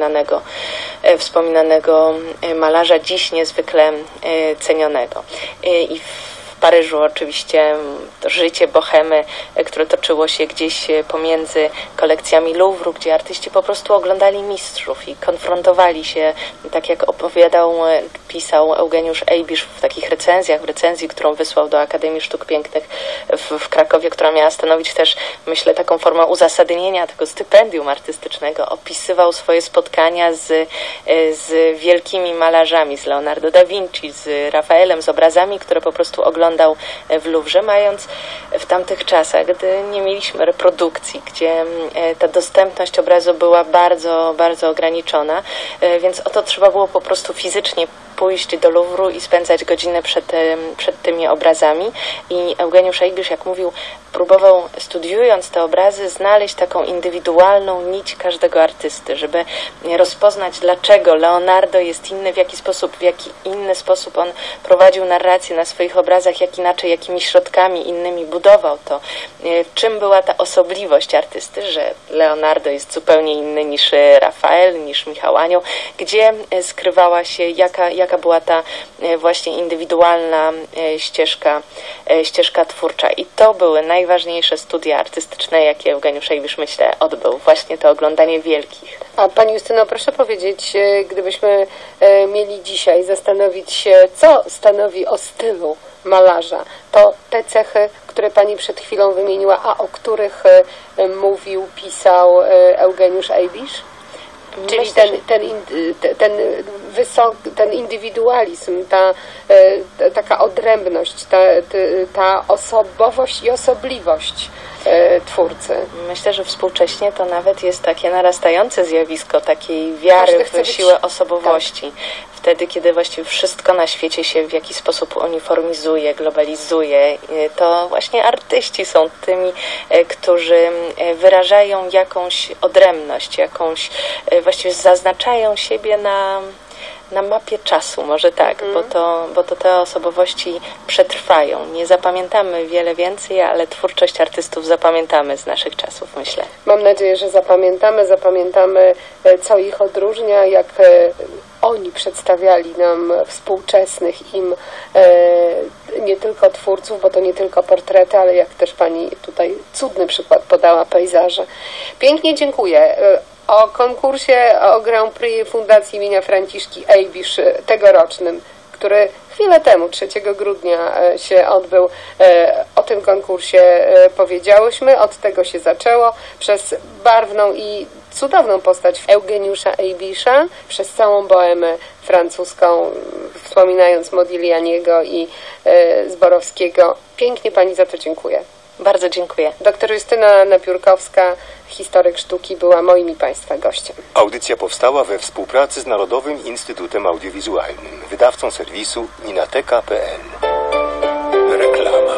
Speaker 2: wspominanego malarza, dziś niezwykle cenionego. I w Paryżu oczywiście to życie bohemy, które toczyło się gdzieś pomiędzy kolekcjami Louvru, gdzie artyści po prostu oglądali mistrzów i konfrontowali się, tak jak pisał Eugeniusz Ejbisz w takich recenzjach, w recenzji, którą wysłał do Akademii Sztuk Pięknych w Krakowie, która miała stanowić też, myślę, taką formę uzasadnienia tego stypendium artystycznego. Opisywał swoje spotkania z wielkimi malarzami, z Leonardo da Vinci, z Rafaelem, z obrazami, które po prostu oglądał w Louvre, mając w tamtych czasach, gdy nie mieliśmy reprodukcji, gdzie ta dostępność obrazu była bardzo, bardzo ograniczona, więc o to trzeba było po prostu fizycznie pójść do Louvru i spędzać godziny przed tymi obrazami. I Eugeniusz Ejbisz, jak mówił, próbował, studiując te obrazy, znaleźć taką indywidualną nić każdego artysty, żeby rozpoznać, dlaczego Leonardo jest inny, w jaki inny sposób on prowadził narrację na swoich obrazach, jak inaczej, jakimi środkami innymi budował to. Czym była ta osobliwość artysty, że Leonardo jest zupełnie inny niż Rafael, niż Michał Anioł, gdzie skrywała się, jaka była ta właśnie indywidualna ścieżka twórcza. I to były najważniejsze studia artystyczne, jakie Eugeniusz Ejbisz, myślę, odbył. Właśnie to oglądanie wielkich.
Speaker 21: A Pani Justyno, proszę powiedzieć, gdybyśmy mieli dzisiaj zastanowić się, co stanowi o stylu malarza, to te cechy, które Pani przed chwilą wymieniła, a o których mówił, pisał Eugeniusz Ejbisz? Czyli ten indywidualizm, taka odrębność, ta osobowość i osobliwość twórcy.
Speaker 2: Myślę, że współcześnie to nawet jest takie narastające zjawisko takiej wiary w siłę osobowości. Tak. Wtedy, kiedy właściwie wszystko na świecie się w jakiś sposób uniformizuje, globalizuje, to właśnie artyści są tymi, którzy wyrażają jakąś odrębność, właściwie zaznaczają siebie na mapie czasu, może tak, bo to te osobowości przetrwają. Nie zapamiętamy wiele więcej, ale twórczość artystów zapamiętamy z naszych czasów, myślę.
Speaker 21: Mam nadzieję, że zapamiętamy, co ich odróżnia, jak oni przedstawiali nam współczesnych im nie tylko twórców, bo to nie tylko portrety, ale jak też Pani tutaj cudny przykład podała, pejzaże. Pięknie dziękuję. O konkursie o Grand Prix Fundacji imienia Franciszki Ejbisz tegorocznym, który chwilę temu, 3 grudnia się odbył, o tym konkursie powiedziałyśmy, od tego się zaczęło, przez barwną i cudowną postać Eugeniusza Ejbisza, przez całą bohemę francuską, wspominając Modiglianiego i Zborowskiego. Pięknie Pani za to dziękuję.
Speaker 2: Bardzo dziękuję.
Speaker 21: Dr Justyna Napiórkowska, historyk sztuki, była moim i Państwa gościem.
Speaker 20: Audycja powstała we współpracy z Narodowym Instytutem Audiowizualnym, wydawcą serwisu ninateka.pl. Reklama.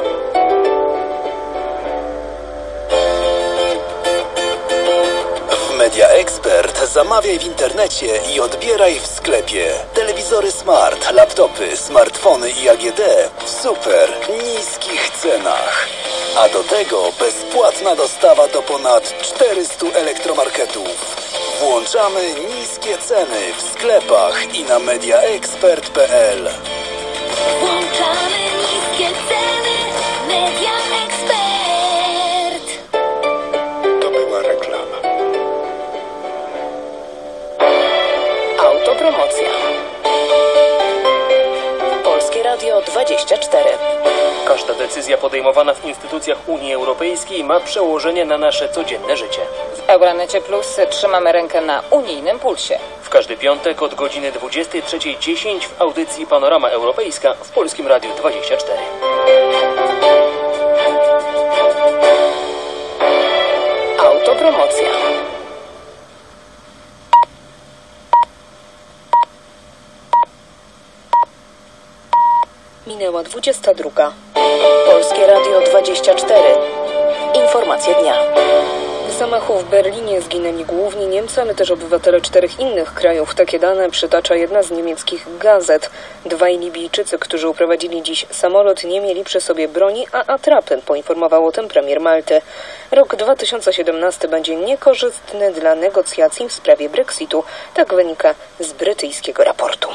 Speaker 5: Media Expert zamawiaj w internecie i odbieraj w sklepie. Telewizory smart, laptopy, smartfony i AGD w super niskich cenach. A do tego bezpłatna dostawa do ponad 400 elektromarketów. Włączamy niskie ceny w sklepach i na mediaexpert.pl.
Speaker 3: Włączamy niskie ceny Media Expert.
Speaker 20: To była reklama.
Speaker 22: Autopromocja. Polskie Radio 24.
Speaker 23: Każda decyzja podejmowana w instytucjach Unii Europejskiej ma przełożenie na nasze codzienne życie.
Speaker 24: W Euronecie Plus trzymamy rękę na unijnym pulsie.
Speaker 23: W każdy piątek od godziny 23:10 w audycji Panorama Europejska w Polskim Radiu 24.
Speaker 22: Autopromocja.
Speaker 1: Minęła 22.
Speaker 22: Polskie Radio 24. Informacje dnia.
Speaker 1: W zamachu w Berlinie zginęli głównie Niemcy, ale też obywatele 4 innych krajów. Takie dane przytacza jedna z niemieckich gazet. 2 Libijczycy, którzy uprowadzili dziś samolot, nie mieli przy sobie broni, a atrapy, poinformował o tym premier Malty. Rok 2017 będzie niekorzystny dla negocjacji w sprawie Brexitu. Tak wynika z brytyjskiego raportu.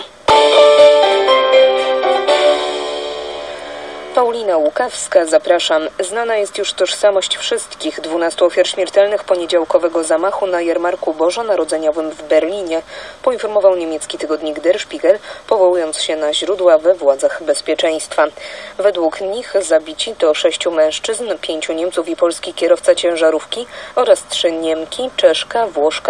Speaker 1: Paulina Łukawska, zapraszam. Znana jest już tożsamość wszystkich 12 ofiar śmiertelnych poniedziałkowego zamachu na jarmarku bożonarodzeniowym w Berlinie, poinformował niemiecki tygodnik Der Spiegel, powołując się na źródła we władzach bezpieczeństwa. Według nich zabici to 6 mężczyzn, 5 Niemców i polski kierowca ciężarówki oraz 3 Niemki, Czeszka, Włoszka